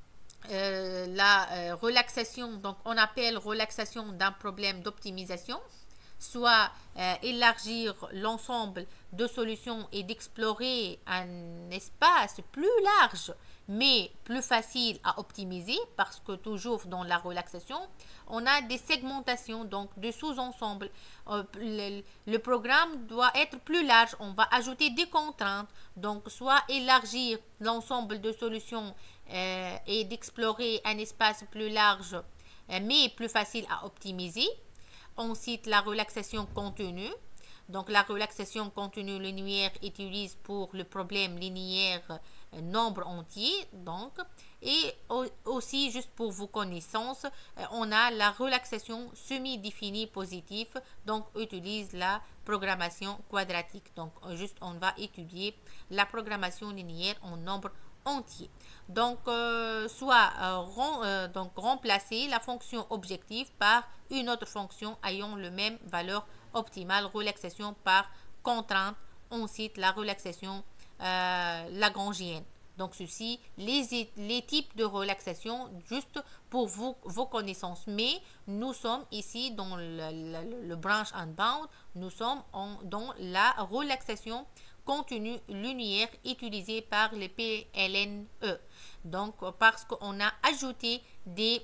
euh, la euh, relaxation, donc on appelle relaxation d'un problème d'optimisation, soit euh, élargir l'ensemble de solutions et d'explorer un espace plus large mais plus facile à optimiser, parce que toujours dans la relaxation on a des segmentations, donc de sous-ensembles. Euh, le, le programme doit être plus large, on va ajouter des contraintes, donc soit élargir l'ensemble de solutions euh, et d'explorer un espace plus large euh, mais plus facile à optimiser. On cite la relaxation continue. Donc, la relaxation continue linéaire utilise pour le problème linéaire euh, nombre entier. Donc, et au, aussi, juste pour vos connaissances, euh, on a la relaxation semi-définie positive. Donc, utilise la programmation quadratique. Donc, juste, on va étudier la programmation linéaire en nombre entier. Donc, euh, soit euh, rem, euh, donc remplacer la fonction objective par une autre fonction ayant le même valeur optimale, relaxation par contrainte. On cite la relaxation euh, lagrangienne. Donc, ceci, les, les types de relaxation, juste pour vous, vos connaissances. Mais nous sommes ici dans le, le, le branch and bound, nous sommes en, dans la relaxation continue linéaire utilisée par le P L N E. Donc, parce qu'on a ajouté des,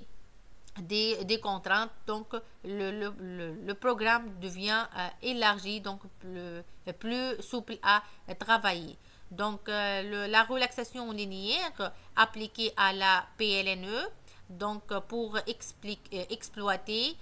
des, des contraintes, donc le, le, le, le programme devient euh, élargi, donc le, plus souple à travailler. Donc, euh, le, la relaxation linéaire appliquée à la P L N E, donc pour expliquer, exploiter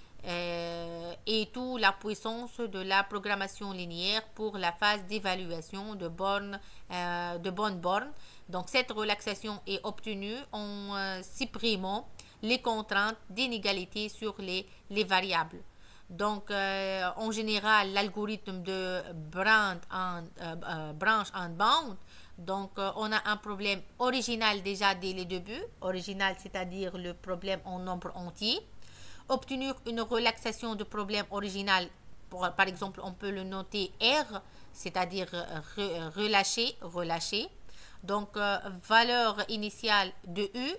euh, et toute la puissance de la programmation linéaire pour la phase d'évaluation de bornes, euh, de bonnes bornes. Donc, cette relaxation est obtenue en euh, supprimant les contraintes d'inégalité sur les, les variables. Donc, euh, en général, l'algorithme de branch and, euh, euh, branch and bound, donc euh, on a un problème original déjà dès le début, original c'est-à-dire le problème en nombre entier. Obtenir une relaxation de problème original, pour, par exemple, on peut le noter R, c'est-à-dire re, relâcher, relâcher. Donc, euh, valeur initiale de U,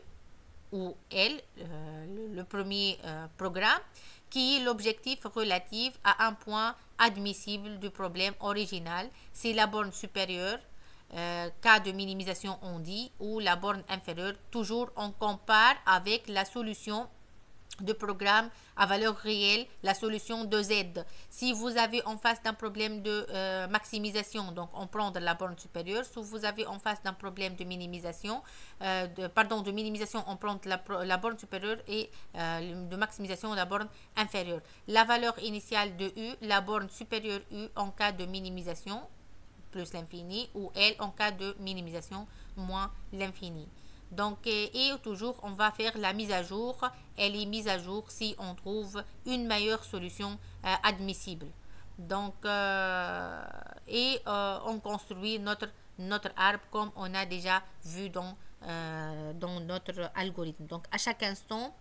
ou L, euh, le, le premier euh, programme, qui est l'objectif relatif à un point admissible du problème original. C'est la borne supérieure, euh, cas de minimisation on dit, ou la borne inférieure. Toujours on compare avec la solution de programme à valeur réelle, la solution de Z. Si vous avez en face d'un problème de euh, maximisation, donc on prend de la borne supérieure. Si vous avez en face d'un problème de minimisation, euh, de, pardon, de minimisation, on prend la, la borne supérieure, et euh, de maximisation, la borne inférieure. La valeur initiale de U, la borne supérieure U en cas de minimisation, plus l'infini, ou L en cas de minimisation, moins l'infini. Donc, et toujours, on va faire la mise à jour. Elle est mise à jour si on trouve une meilleure solution euh, admissible. Donc, euh, et euh, on construit notre, notre arbre comme on a déjà vu dans, euh, dans notre algorithme. Donc, à chaque instant,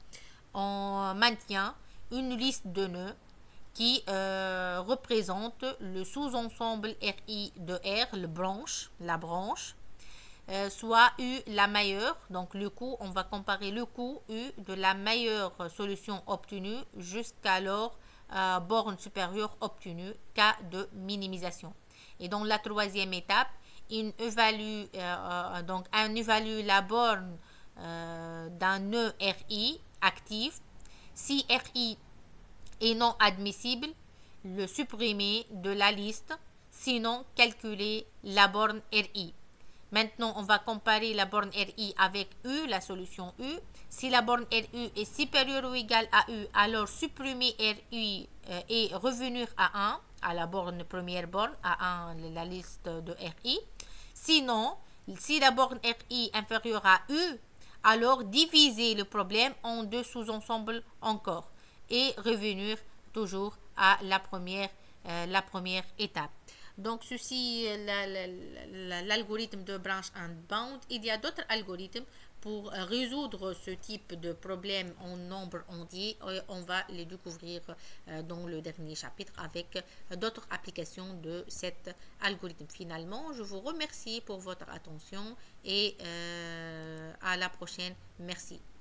on maintient une liste de nœuds qui euh, représente le sous-ensemble R I de R, le branche, la branche. Euh, soit U la meilleure, donc le coût, on va comparer le coût U de la meilleure solution obtenue jusqu'alors euh, borne supérieure obtenue, cas de minimisation. Et dans la troisième étape, on évalue, euh, donc on évalue la borne euh, d'un nœud R I actif. Si R I est non admissible, le supprimer de la liste, sinon calculer la borne R I. Maintenant, on va comparer la borne R I avec U, la solution U. Si la borne R U est supérieure ou égale à U, alors supprimer R I euh, et revenir à un, à la borne première borne, à un, la liste de R I. Sinon, si la borne R I est inférieure à U, alors diviser le problème en deux sous-ensembles encore et revenir toujours à la première, euh, la première étape. Donc, ceci, l'algorithme de branch and bound. Il y a d'autres algorithmes pour résoudre ce type de problème en nombre entier. On va les découvrir dans le dernier chapitre avec d'autres applications de cet algorithme. Finalement, je vous remercie pour votre attention et euh, à la prochaine. Merci.